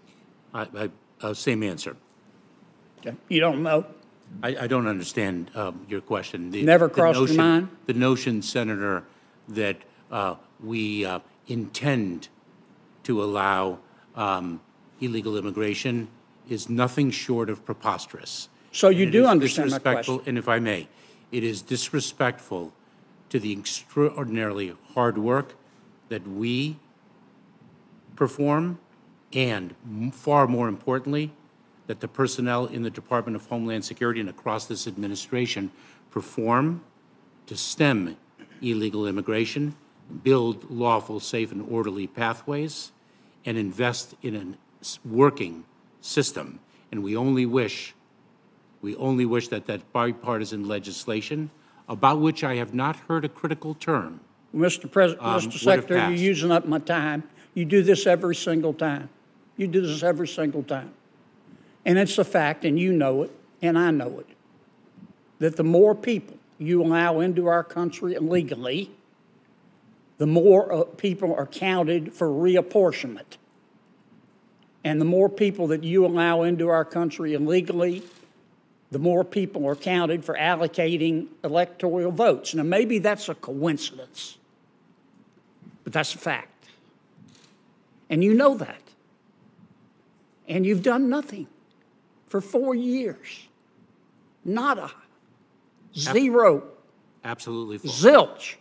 Same answer. Okay. You don't know? I don't understand your question. Never crossed your mind? The notion, Senator, that we intend to allow illegal immigration is nothing short of preposterous. So you do understand my question? And if I may, it is disrespectful to the extraordinarily hard work that we perform, and far more importantly, that the personnel in the Department of Homeland Security and across this administration perform to stem illegal immigration, build lawful, safe, and orderly pathways, and invest in a working system. And we only wish that bipartisan legislation, about which I have not heard a critical term, Mr. Secretary, you're using up my time. You do this every single time. You do this every single time. And it's a fact, and you know it, and I know it, that the more people you allow into our country illegally, the more people are counted for reapportionment. And the more people that you allow into our country illegally, the more people are counted for allocating electoral votes. Now, maybe that's a coincidence, but that's a fact. And you know that. And you've done nothing for 4 years. Nada. Zero. Absolutely false. Zilch.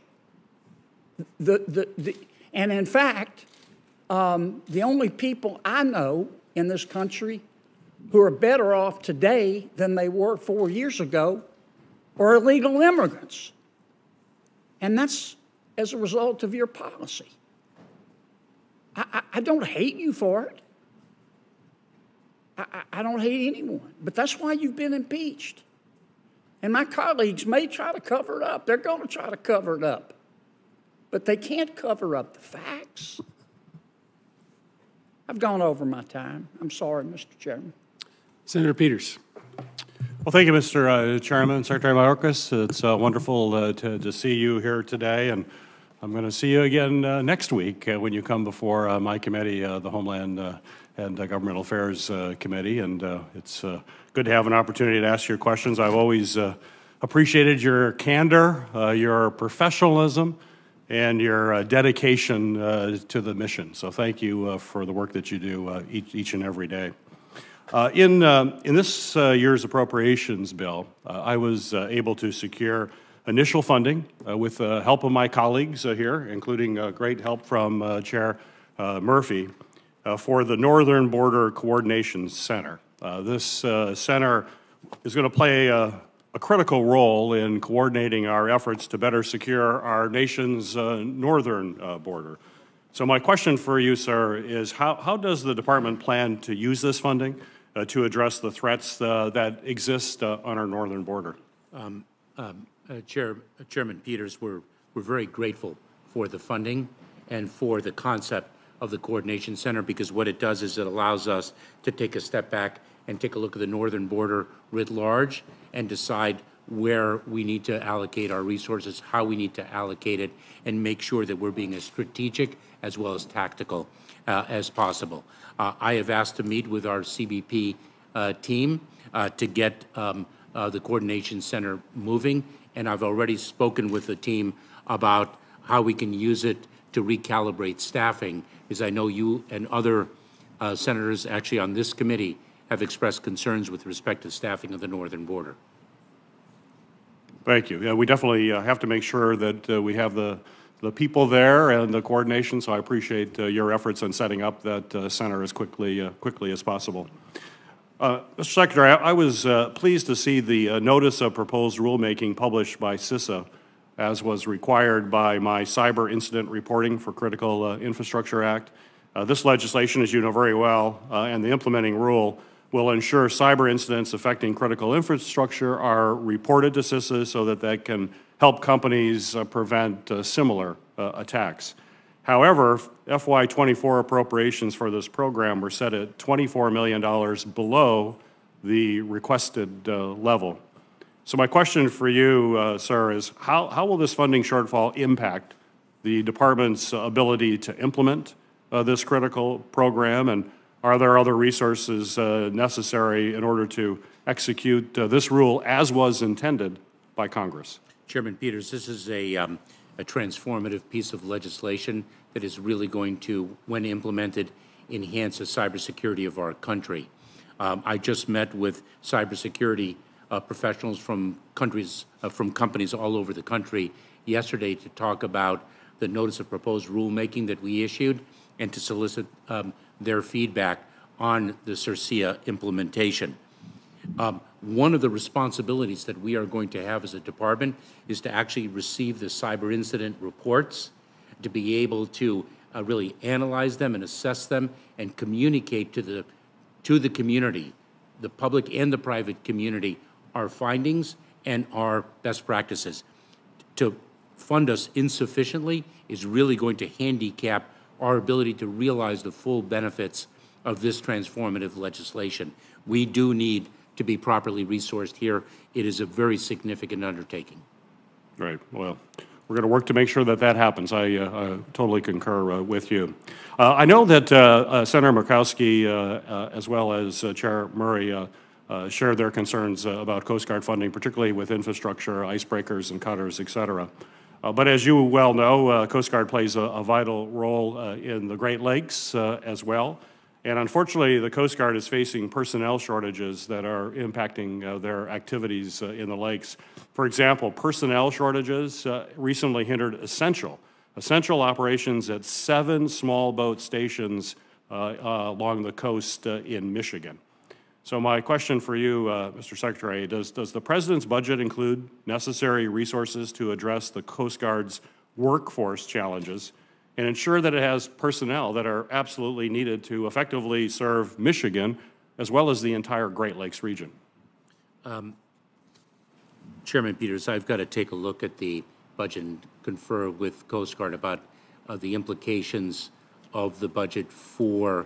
And in fact, the only people I know in this country who are better off today than they were 4 years ago are illegal immigrants. And that's as a result of your policy. I don't hate you for it. I don't hate anyone, but that's why you've been impeached. And my colleagues may try to cover it up. They're going to try to cover it up. But they can't cover up the facts. I've gone over my time. I'm sorry, Mr. Chairman. Senator Peters. Well, thank you, Mr. Chairman, Secretary Mayorkas. It's wonderful to see you here today, and I'm going to see you again next week when you come before my committee, the Homeland and Governmental Affairs Committee, and it's good to have an opportunity to ask your questions. I've always appreciated your candor, your professionalism, and your dedication to the mission. So thank you for the work that you do each and every day. In this year's appropriations bill, I was able to secure initial funding with the help of my colleagues here, including great help from Chair Murphy, for the Northern Border Coordination Center. This center is going to play a critical role in coordinating our efforts to better secure our nation's northern border. So my question for you, sir, is how does the department plan to use this funding to address the threats that exist on our northern border? Chairman Peters, we're very grateful for the funding and for the concept of the Coordination Center, because what it does is it allows us to take a step back and take a look at the northern border writ large and decide where we need to allocate our resources, how we need to allocate it, and make sure that we're being as strategic as well as tactical as possible. I have asked to meet with our CBP team to get the Coordination Center moving, and I've already spoken with the team about how we can use it to recalibrate staffing, because I know you and other senators actually on this committee have expressed concerns with respect to staffing of the northern border. Thank you. Yeah, we definitely have to make sure that we have the people there and the coordination, so I appreciate your efforts in setting up that center as quickly as possible. Mr. Secretary, I was pleased to see the notice of proposed rulemaking published by CISA, as was required by my Cyber Incident Reporting for Critical Infrastructure Act. This legislation, as you know very well, and the implementing rule will ensure cyber incidents affecting critical infrastructure are reported to CISA so that they can help companies prevent similar attacks. However, FY24 appropriations for this program were set at $24 million below the requested level. So my question for you, sir, is how will this funding shortfall impact the department's ability to implement this critical program, and are there other resources necessary in order to execute this rule as was intended by Congress? Chairman Peters, this is a transformative piece of legislation that is really going to, when implemented, enhance the cybersecurity of our country. I just met with cybersecurity professionals from companies all over the country yesterday to talk about the notice of proposed rulemaking that we issued and to solicit their feedback on the CIRCIA implementation. One of the responsibilities that we are going to have as a department is to actually receive the cyber incident reports, to be able to really analyze them and assess them and communicate to the community, the public and the private community, our findings and our best practices. To fund us insufficiently is really going to handicap our ability to realize the full benefits of this transformative legislation. We do need to be properly resourced here. It is a very significant undertaking. Right. Well, we're going to work to make sure that that happens. I totally concur with you. I know that Senator Murkowski, as well as Chair Murray, shared their concerns about Coast Guard funding, particularly with infrastructure, icebreakers and cutters, et cetera. But as you well know, Coast Guard plays a vital role in the Great Lakes as well. And unfortunately, the Coast Guard is facing personnel shortages that are impacting their activities in the lakes. For example, personnel shortages recently hindered essential operations at 7 small boat stations along the coast in Michigan. So my question for you, Mr. Secretary, does the President's budget include necessary resources to address the Coast Guard's workforce challenges and ensure that it has personnel that are absolutely needed to effectively serve Michigan as well as the entire Great Lakes region? Chairman Peters, I've got to take a look at the budget and confer with Coast Guard about the implications of the budget for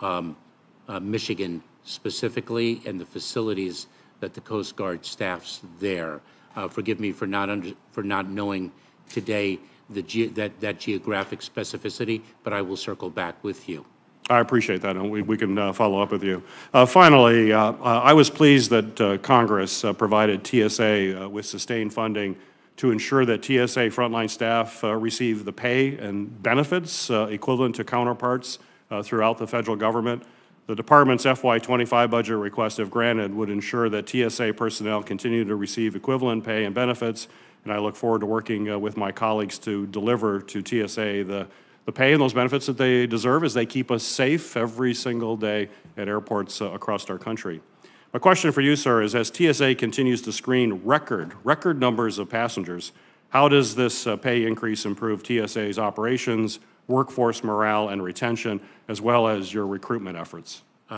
Michigan specifically and the facilities that the Coast Guard staffs there. Forgive me for not knowing today that geographic specificity, but I will circle back with you. I appreciate that, and we can follow up with you. Finally, I was pleased that Congress provided TSA with sustained funding to ensure that TSA frontline staff receive the pay and benefits equivalent to counterparts throughout the federal government. The Department's FY25 budget request, if granted, would ensure that TSA personnel continue to receive equivalent pay and benefits, and I look forward to working with my colleagues to deliver to TSA the pay and those benefits that they deserve as they keep us safe every single day at airports across our country. My question for you, sir, is as TSA continues to screen record numbers of passengers, how does this pay increase improve TSA's operations, workforce morale and retention, as well as your recruitment efforts?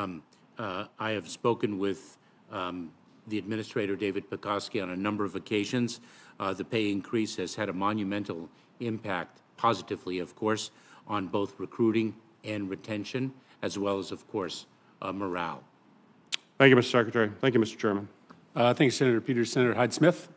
I have spoken with the Administrator, David Pekoski, on a number of occasions. The pay increase has had a monumental impact, positively, of course, on both recruiting and retention, as well as, of course, morale. Thank you, Mr. Secretary. Thank you, Mr. Chairman. Thank you, Senator Peters. Senator Hyde-Smith.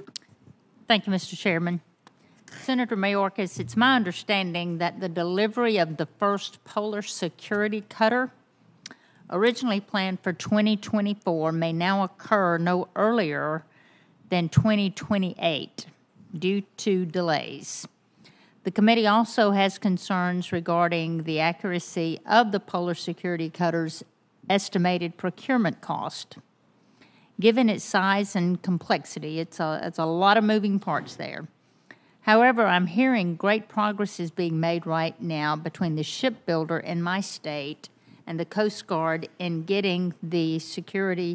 Thank you, Mr. Chairman. Senator Mayorkas, it's my understanding that the delivery of the first Polar Security Cutter, originally planned for 2024, may now occur no earlier than 2028 due to delays. The committee also has concerns regarding the accuracy of the Polar Security Cutter's estimated procurement cost. Given its size and complexity, it's a lot of moving parts there. However, I'm hearing great progress is being made right now between the shipbuilder in my state and the Coast Guard in getting the security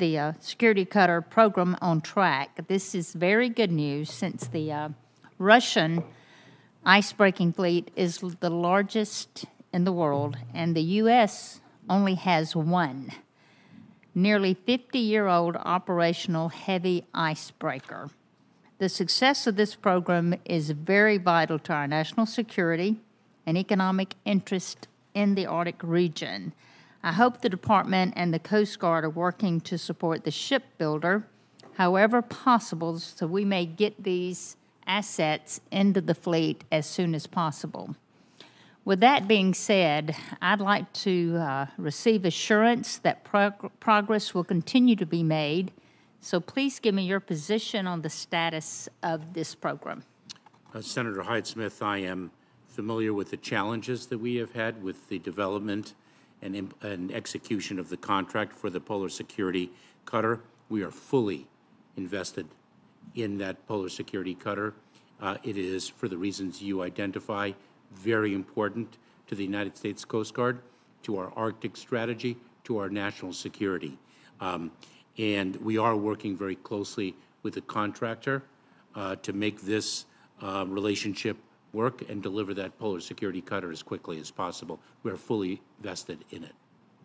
cutter program on track. This is very good news since the Russian ice-breaking fleet is the largest in the world, and the U.S. only has one nearly 50-year-old operational heavy icebreaker. The success of this program is very vital to our national security and economic interest in the Arctic region. I hope the Department and the Coast Guard are working to support the shipbuilder however possible so we may get these assets into the fleet as soon as possible. With that being said, I'd like to receive assurance that progress will continue to be made. So please give me your position on the status of this program. Senator Hyde-Smith, I am familiar with the challenges that we have had with the development and execution of the contract for the Polar Security Cutter. We are fully invested in that Polar Security Cutter. It is, for the reasons you identify, very important to the United States Coast Guard, to our Arctic strategy, to our national security. And we are working very closely with the contractor to make this relationship work and deliver that Polar Security Cutter as quickly as possible. We are fully vested in it.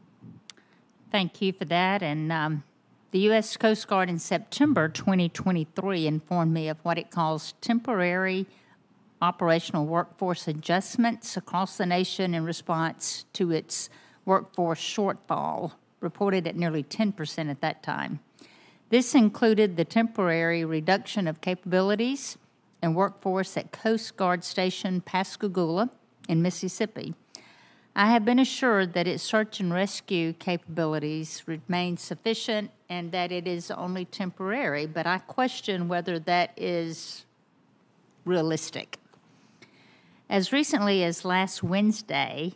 Thank you for that. And the U.S. Coast Guard in September 2023 informed me of what it calls temporary operational workforce adjustments across the nation in response to its workforce shortfall, reported at nearly 10% at that time. This included the temporary reduction of capabilities and workforce at Coast Guard Station Pascagoula in Mississippi. I have been assured that its search and rescue capabilities remain sufficient and that it is only temporary, but I question whether that is realistic. As recently as last Wednesday,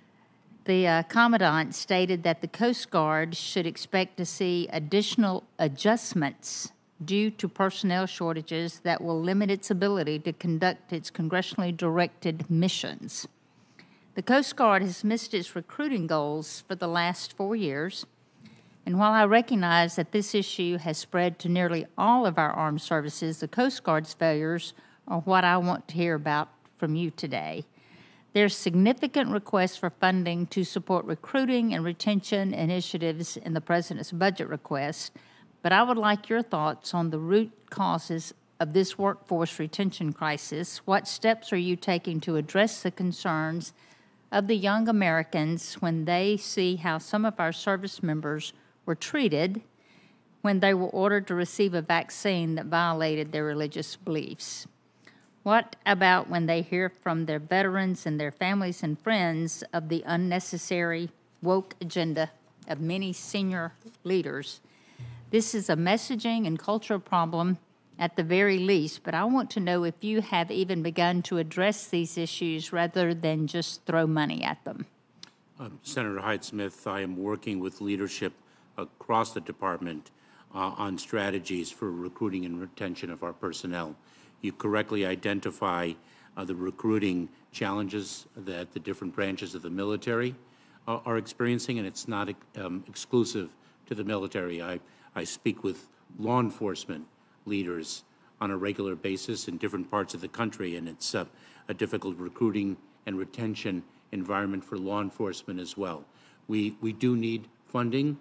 the Commandant stated that the Coast Guard should expect to see additional adjustments due to personnel shortages that will limit its ability to conduct its congressionally directed missions. The Coast Guard has missed its recruiting goals for the last 4 years, and while I recognize that this issue has spread to nearly all of our armed services, the Coast Guard's failures are what I want to hear about from you today. There's significant requests for funding to support recruiting and retention initiatives in the President's budget request, but I would like your thoughts on the root causes of this workforce retention crisis. What steps are you taking to address the concerns of the young Americans when they see how some of our service members were treated when they were ordered to receive a vaccine that violated their religious beliefs? What about when they hear from their veterans and their families and friends of the unnecessary woke agenda of many senior leaders? This is a messaging and cultural problem at the very least, but I want to know if you have even begun to address these issues rather than just throw money at them. Senator Hyde-Smith, I am working with leadership across the department on strategies for recruiting and retention of our personnel. You correctly identify the recruiting challenges that the different branches of the military are experiencing, and it's not exclusive to the military. I speak with law enforcement leaders on a regular basis in different parts of the country, and it's a difficult recruiting and retention environment for law enforcement as well. We do need funding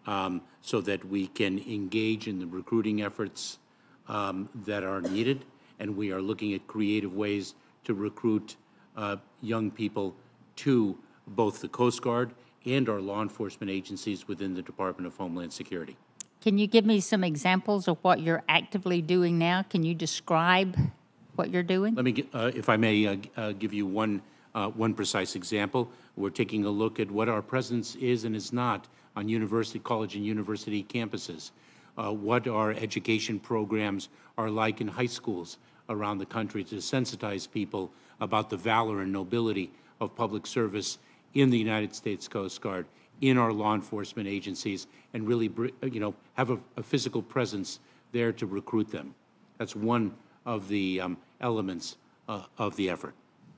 so that we can engage in the recruiting efforts that are needed, and we are looking at creative ways to recruit young people to both the Coast Guard and our law enforcement agencies within the Department of Homeland Security. Can you give me some examples of what you're actively doing now? Can you describe what you're doing? Let me, if I may, give you one precise example. We're taking a look at what our presence is and is not on university, college and university campuses, what our education programs are like in high schools around the country to sensitize people about the valor and nobility of public service in the United States Coast Guard, in our law enforcement agencies, and really, have a physical presence there to recruit them. That's one of the elements of the effort.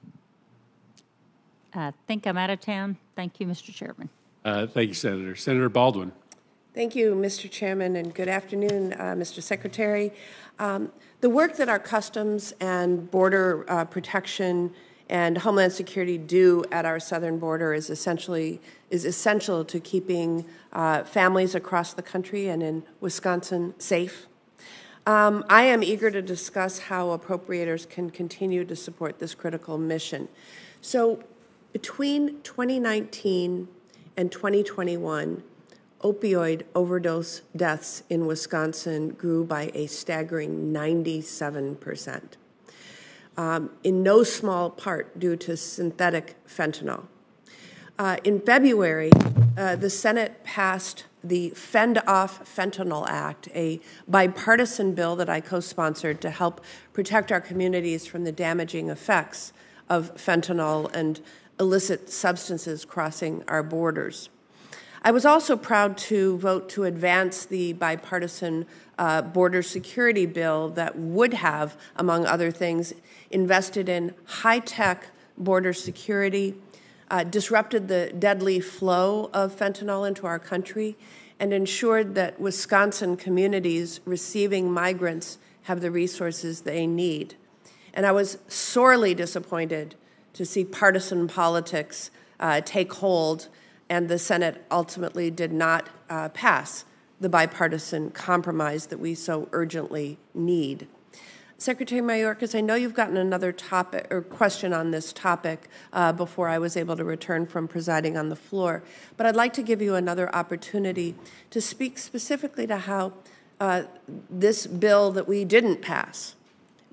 I think I'm out of town. Thank you, Mr. Chairman. Thank you, Senator. Senator Baldwin. Thank you, Mr. Chairman, and good afternoon, Mr. Secretary. The work that our Customs and Border Protection and Homeland Security do at our southern border is essential to keeping families across the country and in Wisconsin safe. I am eager to discuss how appropriators can continue to support this critical mission. So between 2019 and 2021, opioid overdose deaths in Wisconsin grew by a staggering 97%. In no small part due to synthetic fentanyl. In February, the Senate passed the Fend Off Fentanyl Act, a bipartisan bill that I co-sponsored to help protect our communities from the damaging effects of fentanyl and illicit substances crossing our borders. I was also proud to vote to advance the bipartisan border security bill that would have, among other things, invested in high-tech border security, disrupted the deadly flow of fentanyl into our country, and ensured that Wisconsin communities receiving migrants have the resources they need. And I was sorely disappointed to see partisan politics take hold, and the Senate ultimately did not pass the bipartisan compromise that we so urgently need. Secretary Mayorkas, I know you've gotten another topic or question on this topic before I was able to return from presiding on the floor, but I'd like to give you another opportunity to speak specifically to how this bill that we didn't pass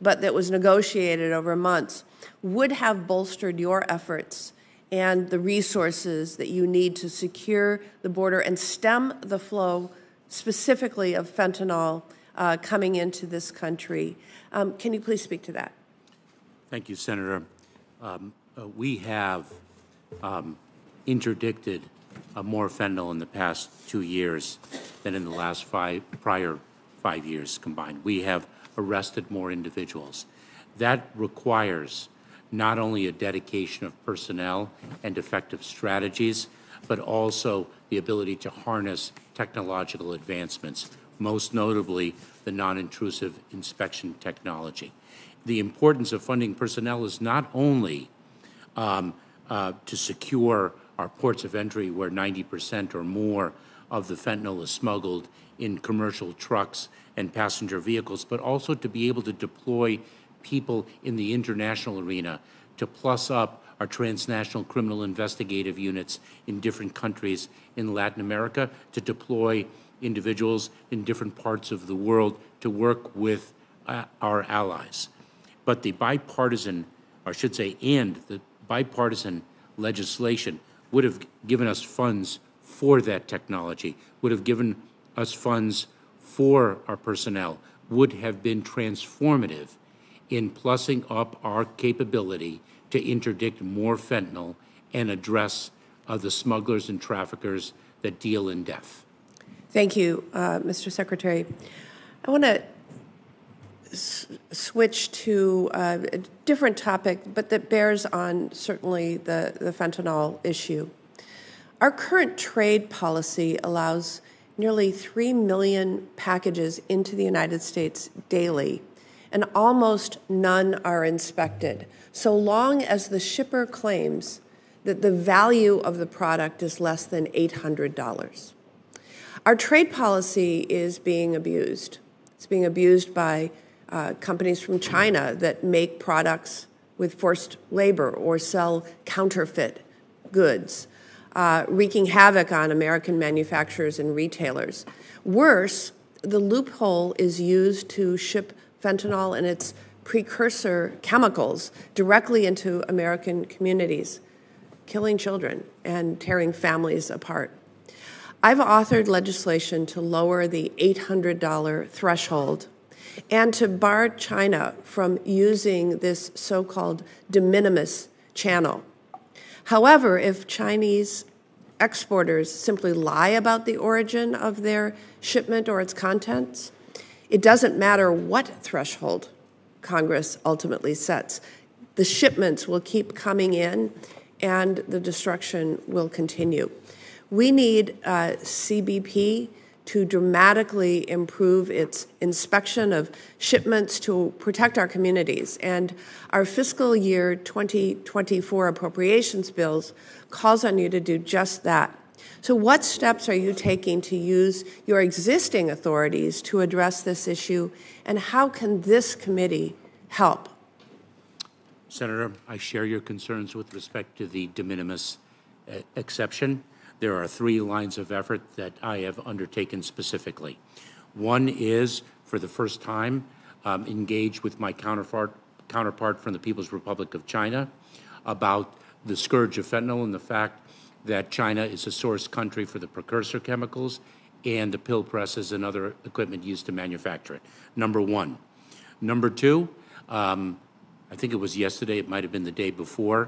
but that was negotiated over months, would have bolstered your efforts and the resources that you need to secure the border and stem the flow specifically of fentanyl coming into this country. Can you please speak to that? Thank you, Senator. We have interdicted more fentanyl in the past 2 years than in the last prior 5 years combined. We have arrested more individuals. That requires not only a dedication of personnel and effective strategies, but also the ability to harness technological advancements, most notably the non-intrusive inspection technology. The importance of funding personnel is not only to secure our ports of entry where 90% or more of the fentanyl is smuggled in commercial trucks and passenger vehicles, but also to be able to deploy people in the international arena to plus up our transnational criminal investigative units in different countries in Latin America, to deploy individuals in different parts of the world to work with our allies. But the bipartisan, or I should say, and the bipartisan legislation would have given us funds for that technology, would have given us funds for our personnel, would have been transformative in plussing up our capability to interdict more fentanyl and address the smugglers and traffickers that deal in death. Thank you, Mr. Secretary. I want to switch to a different topic, but that bears on certainly the fentanyl issue. Our current trade policy allows nearly 3 million packages into the United States daily, and almost none are inspected, so long as the shipper claims that the value of the product is less than $800. Our trade policy is being abused. It's being abused by companies from China that make products with forced labor or sell counterfeit goods, wreaking havoc on American manufacturers and retailers. Worse, the loophole is used to ship fentanyl and its precursor chemicals directly into American communities, killing children and tearing families apart. I've authored legislation to lower the $800 threshold and to bar China from using this so-called de minimis channel. However, if Chinese exporters simply lie about the origin of their shipment or its contents, it doesn't matter what threshold Congress ultimately sets. The shipments will keep coming in and the destruction will continue. We need CBP to dramatically improve its inspection of shipments to protect our communities. And our fiscal year 2024 appropriations bills calls on you to do just that. So what steps are you taking to use your existing authorities to address this issue, and how can this committee help? Senator, I share your concerns with respect to the de minimis exception. There are 3 lines of effort that I have undertaken specifically. One is, for the first time, engage with my counterpart from the People's Republic of China about the scourge of fentanyl and the fact that China is a source country for the precursor chemicals and the pill presses and other equipment used to manufacture it. Number one. Number two, I think it was yesterday, it might have been the day before,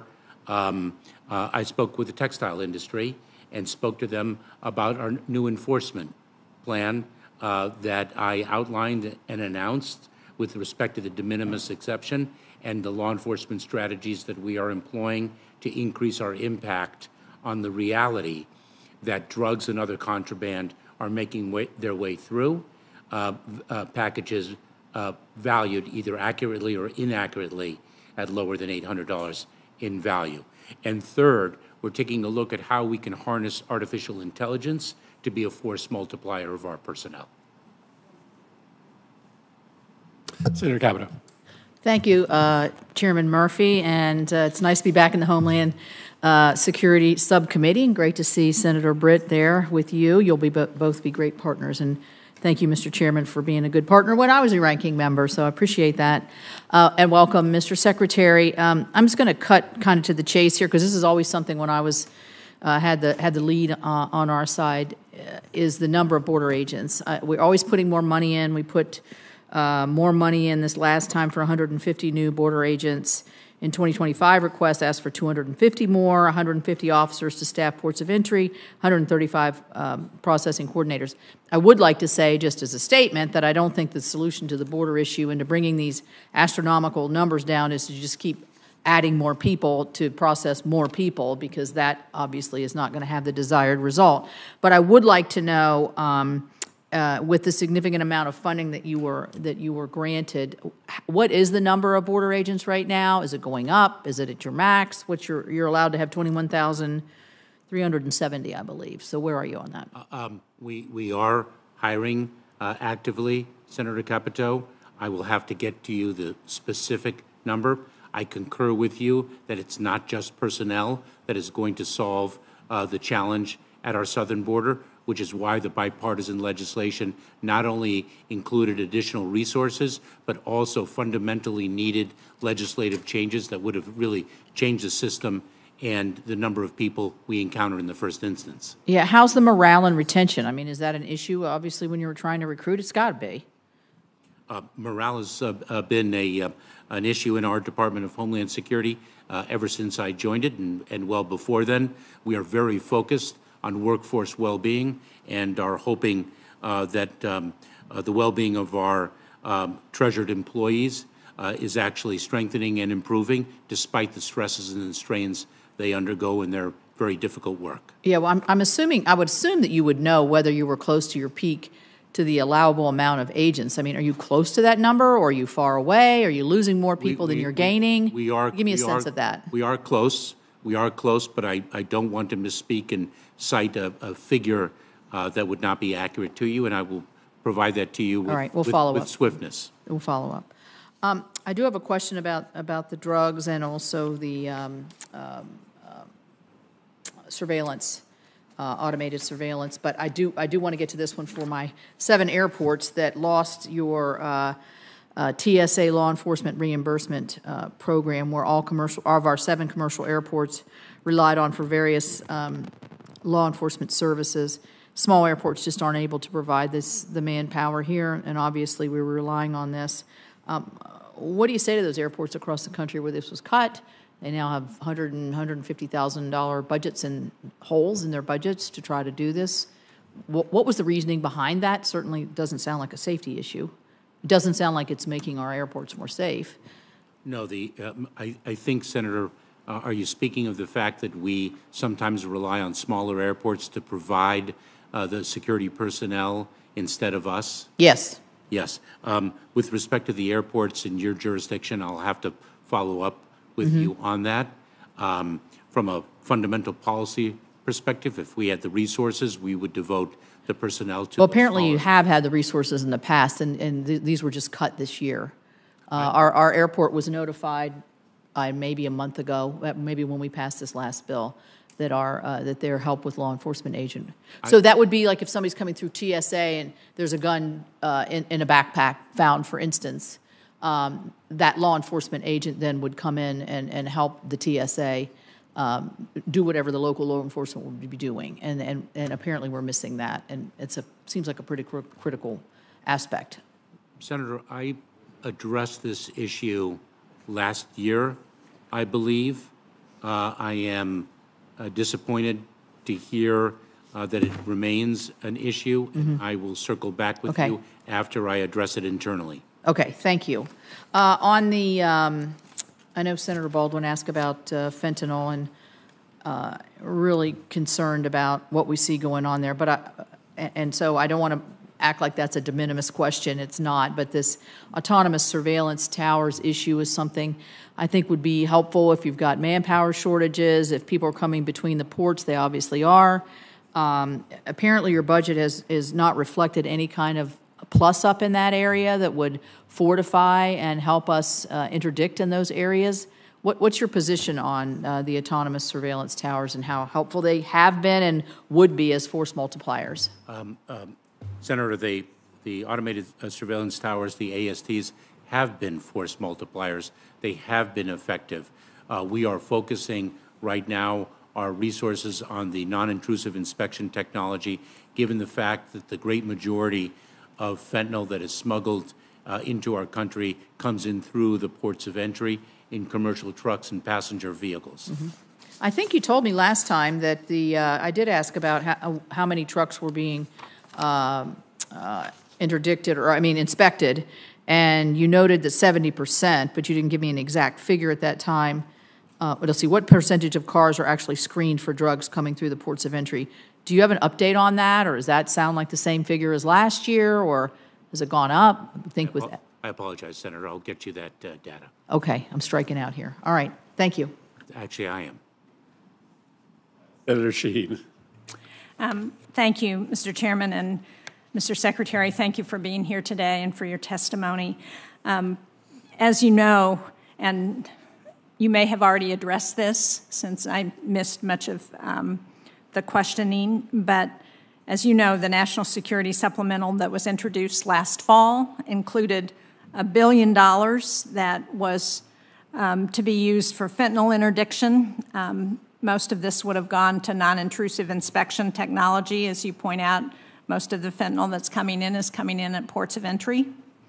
I spoke with the textile industry and spoke to them about our new enforcement plan that I outlined and announced with respect to the de minimis exception and the law enforcement strategies that we are employing to increase our impact on the reality that drugs and other contraband are making their way through packages valued either accurately or inaccurately at lower than $800 in value. And third, we're taking a look at how we can harness artificial intelligence to be a force multiplier of our personnel. Senator Capito. Thank you, Chairman Murphy, and it's nice to be back in the Homeland Security Subcommittee, and great to see Senator Britt there with you. You'll be both be great partners, and Thank you, Mr. Chairman, for being a good partner when I was a ranking member, so I appreciate that. And welcome, Mr. Secretary. I'm just going to cut kind of to the chase here, because this is always something when I was had the lead on our side, is the number of border agents. We're always putting more money in. We put more money in this last time for 150 new border agents. In 2025, request asked for 250 more, 150 officers to staff ports of entry, 135 processing coordinators. I would like to say, just as a statement, that I don't think the solution to the border issue and to bringing these astronomical numbers down is to just keep adding more people to process more people, because that obviously is not going to have the desired result. But I would like to know, with the significant amount of funding that you were granted, what is the number of border agents right now? Is it going up? Is it at your max? What's you're allowed to have 21,370, I believe. So where are you on that? We are hiring actively, Senator Capito. I will have to get to you the specific number. I concur with you that it's not just personnel that is going to solve the challenge at our southern border, which is why the bipartisan legislation not only included additional resources, but also fundamentally needed legislative changes that would have really changed the system and the number of people we encounter in the first instance. Yeah, how's the morale and retention? I mean, is that an issue? Obviously, when you were trying to recruit, it's got to be. Morale has been an issue in our Department of Homeland Security ever since I joined it, and well before then. We are very focused on workforce well-being and are hoping that the well-being of our treasured employees is actually strengthening and improving despite the stresses and the strains they undergo in their very difficult work. Yeah, well, I would assume that you would know whether you were close to your peak to the allowable amount of agents. I mean, are you close to that number, or are you far away? Are you losing more people than you're gaining? We are. Give me a sense of that. We are close. We are close, but I don't want to misspeak and cite a figure that would not be accurate to you, and I will provide that to you with, all right, we'll follow up with swiftness. We'll follow up. I do have a question about the drugs and also the surveillance, automated surveillance, but I do want to get to this one for my 7 airports that lost your TSA law enforcement reimbursement program, where all of our 7 commercial airports relied on for various law enforcement services. Small airports just aren't able to provide the manpower here, and obviously we were relying on this. What do you say to those airports across the country where this was cut? They now have $100,000 and $150,000 budgets and holes in their budgets to try to do this. What was the reasoning behind that? Certainly doesn't sound like a safety issue. It doesn't sound like it's making our airports more safe. No, I think, Senator, are you speaking of the fact that we sometimes rely on smaller airports to provide the security personnel instead of us? Yes. Yes. With respect to the airports in your jurisdiction, I'll have to follow up with you on that. From a fundamental policy perspective, if we had the resources, we would devote the personnel to. Well, apparently you have had the resources in the past, and these were just cut this year. Our airport was notified maybe a month ago, maybe when we passed this last bill, that that their help with law enforcement agent. So that would be like if somebody's coming through TSA and there's a gun in a backpack found, for instance. That law enforcement agent then would come in and help the TSA do whatever the local law enforcement would be doing, and apparently we're missing that, and seems like a pretty critical aspect. Senator, I addressed this issue last year, I believe. I am disappointed to hear that it remains an issue, and I will circle back with you after I address it internally. Okay, thank you. On the, I know Senator Baldwin asked about fentanyl, and really concerned about what we see going on there. But and so I don't want to act like that's a de minimis question. It's not. But this autonomous surveillance towers issue is something I think would be helpful if you've got manpower shortages, if people are coming between the ports. They obviously are. Apparently, your budget is not reflected any kind of plus up in that area that would fortify and help us interdict in those areas. What's your position on the autonomous surveillance towers and how helpful they have been and would be as force multipliers? Senator, they the automated surveillance towers, the ASTs, have been force multipliers. They have been effective. We are focusing right now our resources on the non-intrusive inspection technology, given the fact that the great majority of fentanyl that is smuggled into our country comes in through the ports of entry in commercial trucks and passenger vehicles. Mm-hmm. I think you told me last time that I did ask about how many trucks were being interdicted, or inspected, and you noted that 70%, but you didn't give me an exact figure at that time. But let's see, what percentage of cars are actually screened for drugs coming through the ports of entry? Do you have an update on that, or does that sound like the same figure as last year, or has it gone up? I apologize, Senator. I'll get you that data. Okay, I'm striking out here. All right, thank you. Actually, I am. Senator Shaheen. Thank you, Mr. Chairman, and Mr. Secretary, thank you for being here today and for your testimony. As you know, and you may have already addressed this since I missed much of the questioning, but as you know, the National Security Supplemental that was introduced last fall included $1 billion that was to be used for fentanyl interdiction. Most of this would have gone to non-intrusive inspection technology. As you point out, most of the fentanyl that's coming in is coming in at ports of entry.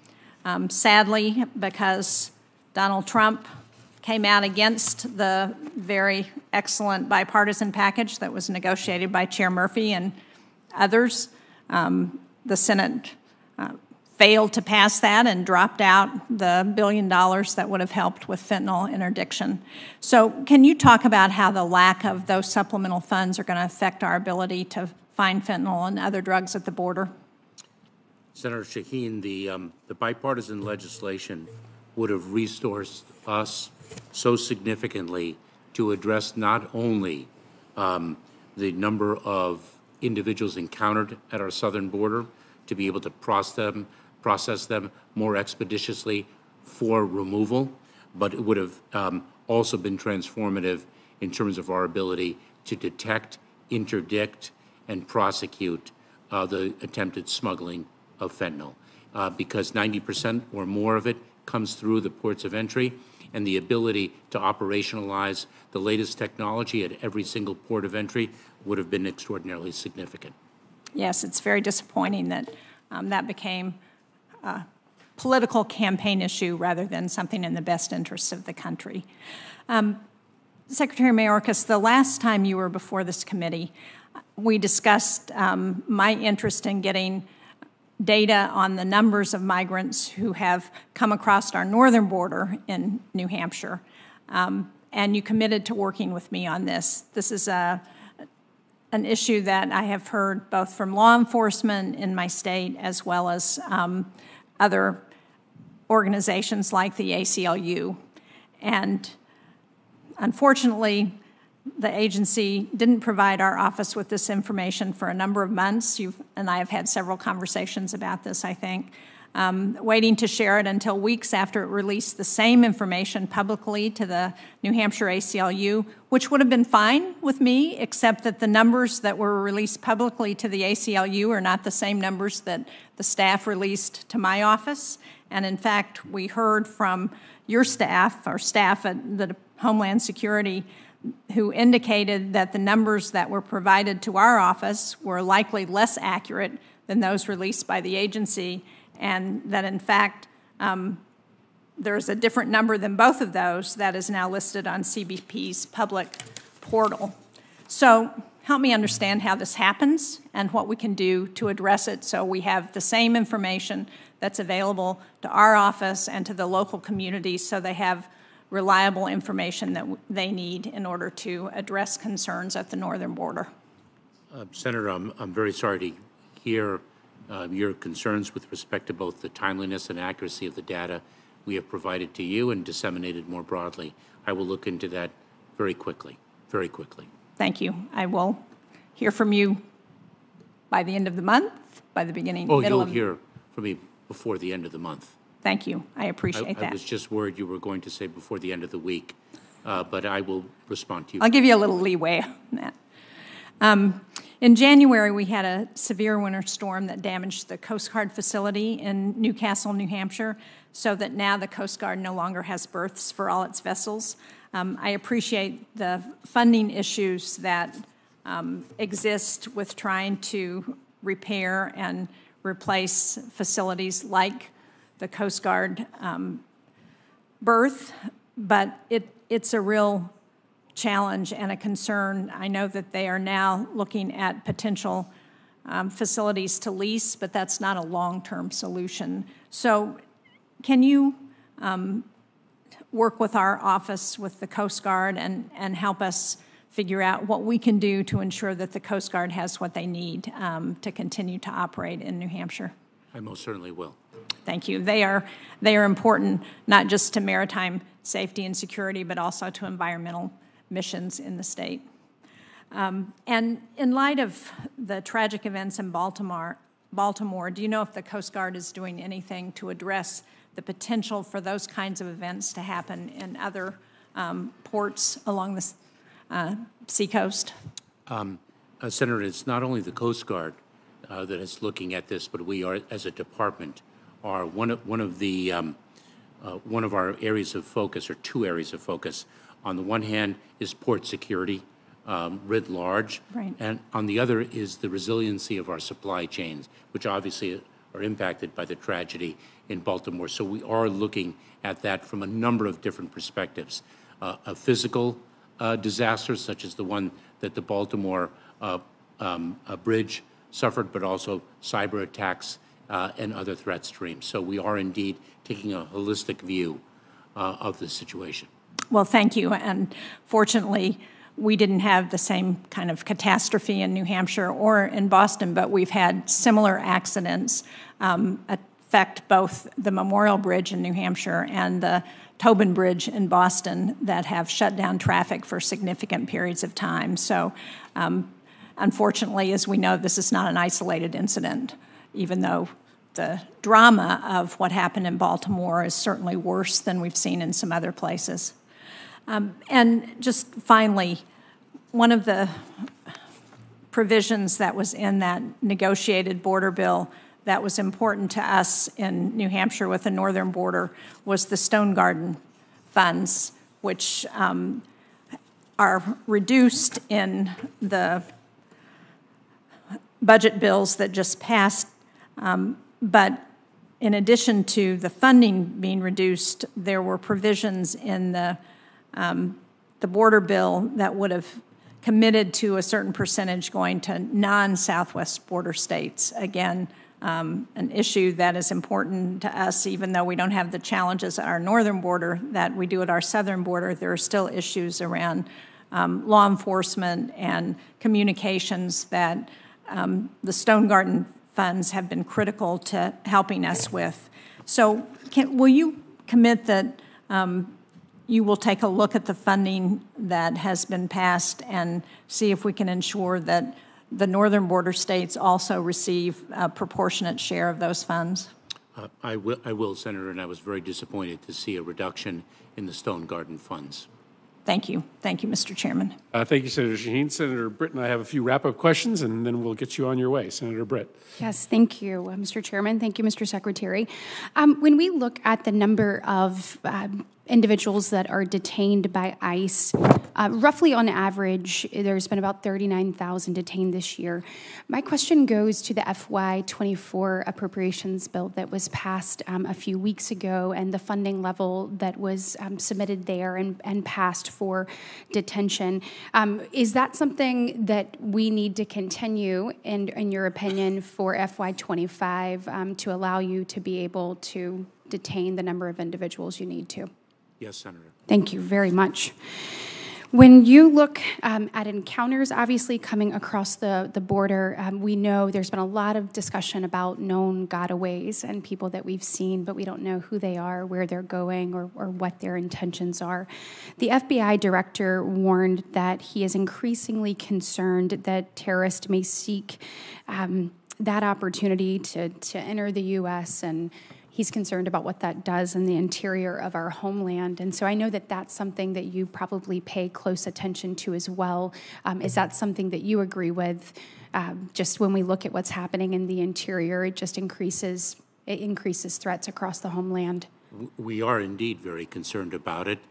Sadly, because Donald Trump came out against the very excellent bipartisan package that was negotiated by Chair Murphy and others, the Senate failed to pass that and dropped out the $1 billion that would have helped with fentanyl interdiction. So can you talk about how the lack of those supplemental funds are going to affect our ability to find fentanyl and other drugs at the border? Senator Shaheen, the bipartisan legislation would have resourced us so significantly to address not only the number of individuals encountered at our southern border, to be able to process them more expeditiously for removal, but it would have also been transformative in terms of our ability to detect, interdict, and prosecute the attempted smuggling of fentanyl, because 90% or more of it comes through the ports of entry, and the ability to operationalize the latest technology at every single port of entry would have been extraordinarily significant. Yes, it's very disappointing that that became a political campaign issue rather than something in the best interests of the country. Secretary Mayorkas, the last time you were before this committee, we discussed my interest in getting data on the numbers of migrants who have come across our northern border in New Hampshire, and you committed to working with me on this. This is an issue that I have heard both from law enforcement in my state as well as other organizations like the ACLU. And unfortunately, the agency didn't provide our office with this information for a number of months. You and I have had several conversations about this, I think, waiting to share it until weeks after it released the same information publicly to the New Hampshire ACLU, which would have been fine with me, except that the numbers that were released publicly to the ACLU are not the same numbers that the staff released to my office. And in fact, we heard from your staff, or staff at the Homeland Security, who indicated that the numbers that were provided to our office were likely less accurate than those released by the agency, and that in fact there's a different number than both of those that is now listed on CBP's public portal. So help me understand how this happens and what we can do to address it so we have the same information that's available to our office and to the local communities so they have reliable information that they need in order to address concerns at the northern border. Senator, I'm very sorry to hear your concerns with respect to both the timeliness and accuracy of the data we have provided to you and disseminated more broadly. I will look into that very quickly, very quickly. Thank you. I will hear from you by the end of the month, by the beginning, middle you'll of... hear from me before the end of the month. Thank you. I appreciate that. I was just worried you were going to say before the end of the week, but I will respond to you. I'll give you a little leeway on that. In January, we had a severe winter storm that damaged the Coast Guard facility in Newcastle, New Hampshire, so that now the Coast Guard no longer has berths for all its vessels. I appreciate the funding issues that exist with trying to repair and replace facilities like the Coast Guard berth, but it's a real challenge and a concern. I know that they are now looking at potential facilities to lease, but that's not a long-term solution. So can you work with our office, with the Coast Guard, and help us figure out what we can do to ensure that the Coast Guard has what they need to continue to operate in New Hampshire? I most certainly will. Thank you. They are important not just to maritime safety and security, but also to environmental missions in the state. And in light of the tragic events in Baltimore, do you know if the Coast Guard is doing anything to address the potential for those kinds of events to happen in other ports along the seacoast? Senator, it's not only the Coast Guard that is looking at this, but we are, as a department, are one of our areas of focus, or two areas of focus. On the one hand is port security writ large, right, and on the other is the resiliency of our supply chains, which obviously are impacted by the tragedy in Baltimore. So we are looking at that from a number of different perspectives. A physical disaster, such as the one that the Baltimore bridge suffered, but also cyber attacks and other threat streams. So we are indeed taking a holistic view of the situation. Well, thank you. And fortunately, we didn't have the same kind of catastrophe in New Hampshire or in Boston, but we've had similar accidents affect both the Memorial Bridge in New Hampshire and the Tobin Bridge in Boston that have shut down traffic for significant periods of time. So unfortunately, as we know, this is not an isolated incident, even though the drama of what happened in Baltimore is certainly worse than we've seen in some other places. And just finally, one of the provisions that was in that negotiated border bill that was important to us in New Hampshire with the northern border was the Stone Garden funds, which are reduced in the budget bills that just passed. But in addition to the funding being reduced, there were provisions in the border bill that would have committed to a certain percentage going to non-Southwest border states. Again, an issue that is important to us, even though we don't have the challenges at our northern border that we do at our southern border. There are still issues around law enforcement and communications that the Stone Garden funds have been critical to helping us with. So will you commit that you will take a look at the funding that has been passed and see if we can ensure that the northern border states also receive a proportionate share of those funds? I will, Senator, and I was very disappointed to see a reduction in the Stone Garden funds. Thank you. Thank you, Mr. Chairman. Thank you, Senator Shaheen. Senator Britt and I have a few wrap-up questions, and then we'll get you on your way. Senator Britt. Yes, thank you, Mr. Chairman. Thank you, Mr. Secretary. When we look at the number of individuals that are detained by ICE, roughly on average, there's been about 39,000 detained this year. My question goes to the FY24 appropriations bill that was passed a few weeks ago and the funding level that was submitted there and passed for detention. Is that something that we need to continue, in your opinion, for FY25 to allow you to be able to detain the number of individuals you need to? Yes, Senator. Thank you very much. When you look at encounters, obviously coming across the border, we know there's been a lot of discussion about known gotaways and people that we've seen, but we don't know who they are, where they're going, or what their intentions are. The FBI director warned that he is increasingly concerned that terrorists may seek that opportunity to enter the U.S., and He's concerned about what that does in the interior of our homeland. And so I know that that's something that you probably pay close attention to as well. Is that something that you agree with? Just when we look at what's happening in the interior, it just increases threats across the homeland. We are indeed very concerned about it.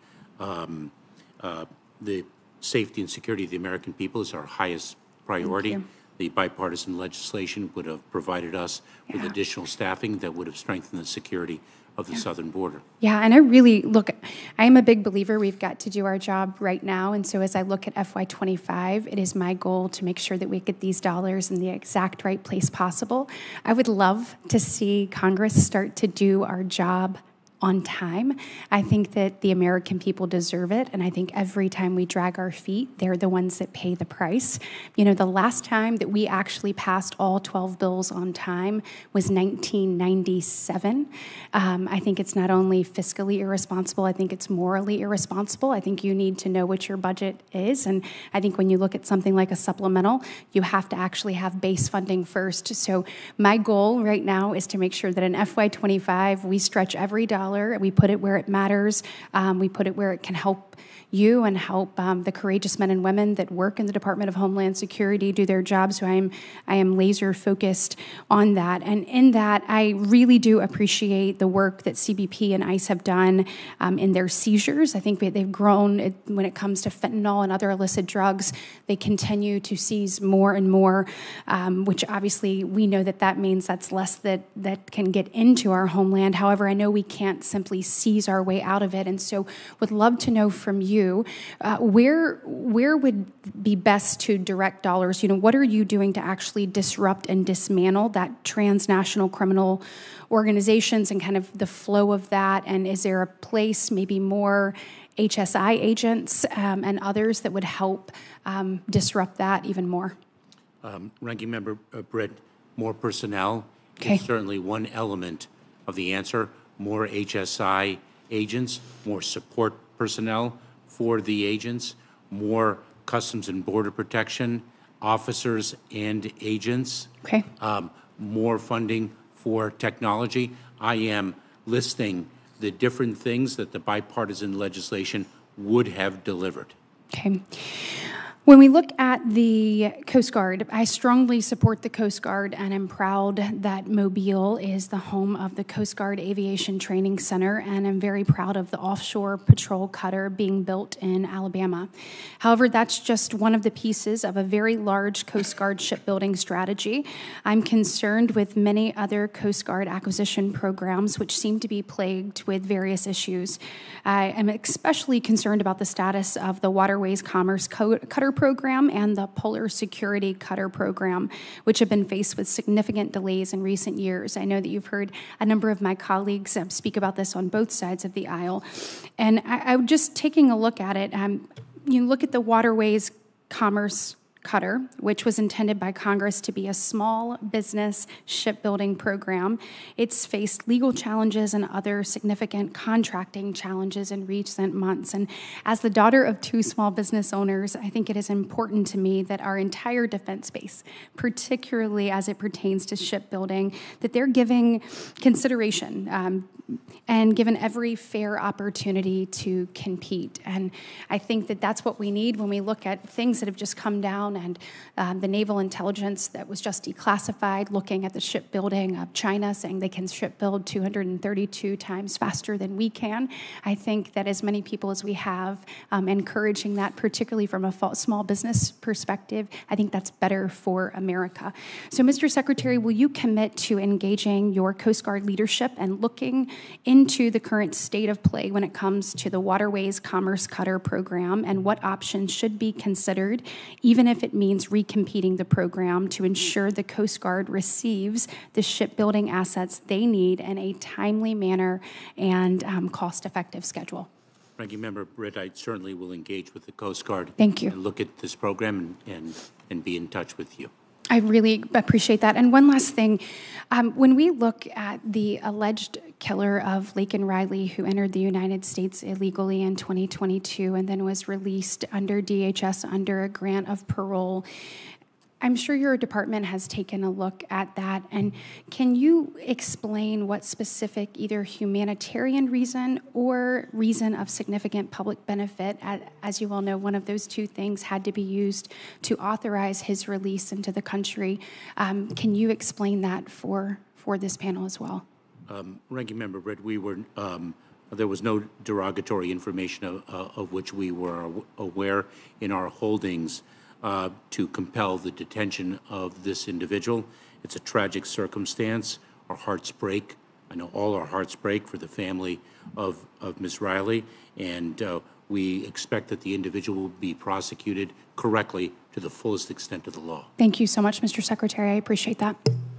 The safety and security of the American people is our highest priority. The bipartisan legislation would have provided us with additional staffing that would have strengthened the security of the southern border. Yeah, and I am a big believer we've got to do our job right now. And so as I look at FY25, it is my goal to make sure that we get these dollars in the exact right place possible. I would love to see Congress start to do our job on time. I think that the American people deserve it, and I think every time we drag our feet, they're the ones that pay the price. You know, the last time that we actually passed all 12 bills on time was 1997. I think it's not only fiscally irresponsible, I think it's morally irresponsible. I think you need to know what your budget is, and I think when you look at something like a supplemental, you have to actually have base funding first. So my goal right now is to make sure that in FY25, we stretch every dollar, we put it where it matters, we put it where it can help you and help the courageous men and women that work in the Department of Homeland Security do their job. So I am laser focused on that. And in that, I really do appreciate the work that CBP and ICE have done in their seizures. I think they've grown when it comes to fentanyl and other illicit drugs. They continue to seize more and more, which obviously we know that means that's less that can get into our homeland. However, I know we can't simply seize our way out of it. And so would love to know from you, where would be best to direct dollars? You know, what are you doing to actually disrupt and dismantle that transnational criminal organizations and kind of the flow of that? And is there a place, maybe more HSI agents and others that would help disrupt that even more? Ranking Member Britt, more personnel is certainly one element of the answer. More HSI agents, more support personnel for the agents, more Customs and Border Protection officers and agents, more funding for technology. I am listing the different things that the bipartisan legislation would have delivered. Okay. When we look at the Coast Guard, I strongly support the Coast Guard, and I'm proud that Mobile is the home of the Coast Guard Aviation Training Center, and I'm very proud of the offshore patrol cutter being built in Alabama. However, that's just one of the pieces of a very large Coast Guard shipbuilding strategy. I'm concerned with many other Coast Guard acquisition programs, which seem to be plagued with various issues. I am especially concerned about the status of the Waterways Commerce Cutter Program and the Polar Security Cutter Program, which have been faced with significant delays in recent years. I know that you've heard a number of my colleagues speak about this on both sides of the aisle. And I'm just taking a look at it. You look at the Waterways Commerce Cutter, which was intended by Congress to be a small business shipbuilding program. It's faced legal challenges and other significant contracting challenges in recent months. And as the daughter of two small business owners, I think it is important to me that our entire defense base, particularly as it pertains to shipbuilding, that they're giving consideration and given every fair opportunity to compete. And I think that that's what we need when we look at things that have just come down and the naval intelligence that was just declassified, looking at the shipbuilding of China, saying they can shipbuild 232 times faster than we can. I think that as many people as we have, encouraging that, particularly from a small business perspective, I think that's better for America. So, Mr. Secretary, will you commit to engaging your Coast Guard leadership and looking into the current state of play when it comes to the Waterways Commerce Cutter Program and what options should be considered, even if it means recompeting the program to ensure the Coast Guard receives the shipbuilding assets they need in a timely manner and cost-effective schedule? Ranking Member Britt, I certainly will engage with the Coast Guard. Thank you. And look at this program and be in touch with you. I really appreciate that. And one last thing, when we look at the alleged killer of Laken Riley, who entered the United States illegally in 2022 and then was released under DHS under a grant of parole, I'm sure your department has taken a look at that, and can you explain what specific either humanitarian reason or reason of significant public benefit, as you all know, one of those two things had to be used to authorize his release into the country. Can you explain that for this panel as well? Ranking Member Britt, there was no derogatory information of which we were aware in our holdings to compel the detention of this individual. It's a tragic circumstance. Our hearts break. I know all our hearts break for the family of Ms. Riley, and we expect that the individual will be prosecuted correctly to the fullest extent of the law. Thank you so much, Mr. Secretary. I appreciate that.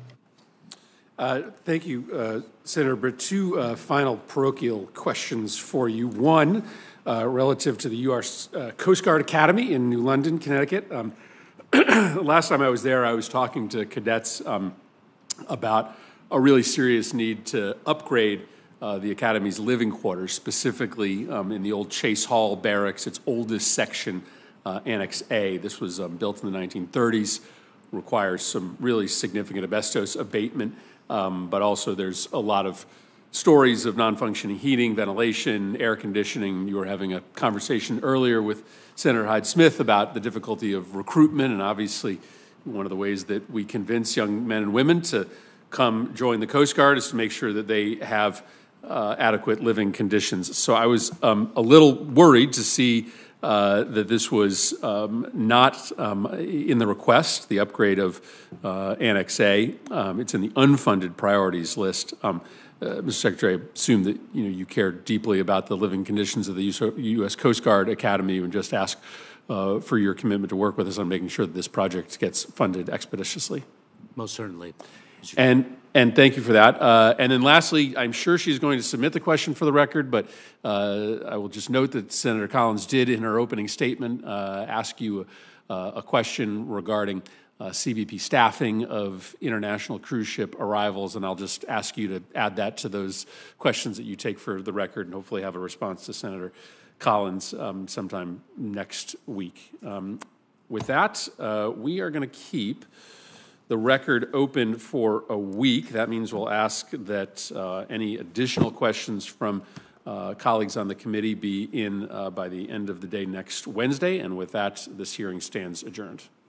Thank you, Senator Britt. Two final parochial questions for you. One, relative to the U.S. Coast Guard Academy in New London, Connecticut. Last time I was there, I was talking to cadets about a really serious need to upgrade the Academy's living quarters, specifically in the old Chase Hall Barracks, its oldest section, Annex A. This was built in the 1930s, requires some really significant asbestos abatement, but also there's a lot of stories of non-functioning heating, ventilation, air conditioning. You were having a conversation earlier with Senator Hyde-Smith about the difficulty of recruitment, and obviously one of the ways that we convince young men and women to come join the Coast Guard is to make sure that they have adequate living conditions. So I was a little worried to see that this was not in the request, the upgrade of Annex A. It's in the unfunded priorities list. Mr. Secretary, I assume that you care deeply about the living conditions of the U.S. Coast Guard Academy, and just ask for your commitment to work with us on making sure that this project gets funded expeditiously. Most certainly. And thank you for that. And then lastly, I'm sure she's going to submit the question for the record, but I will just note that Senator Collins did, in her opening statement, ask you a question regarding CBP staffing of international cruise ship arrivals, and I'll just ask you to add that to those questions that you take for the record, and hopefully have a response to Senator Collins sometime next week. With that, we are going to keep the record open for a week. That means we'll ask that any additional questions from colleagues on the committee be in by the end of the day next Wednesday, and with that, this hearing stands adjourned.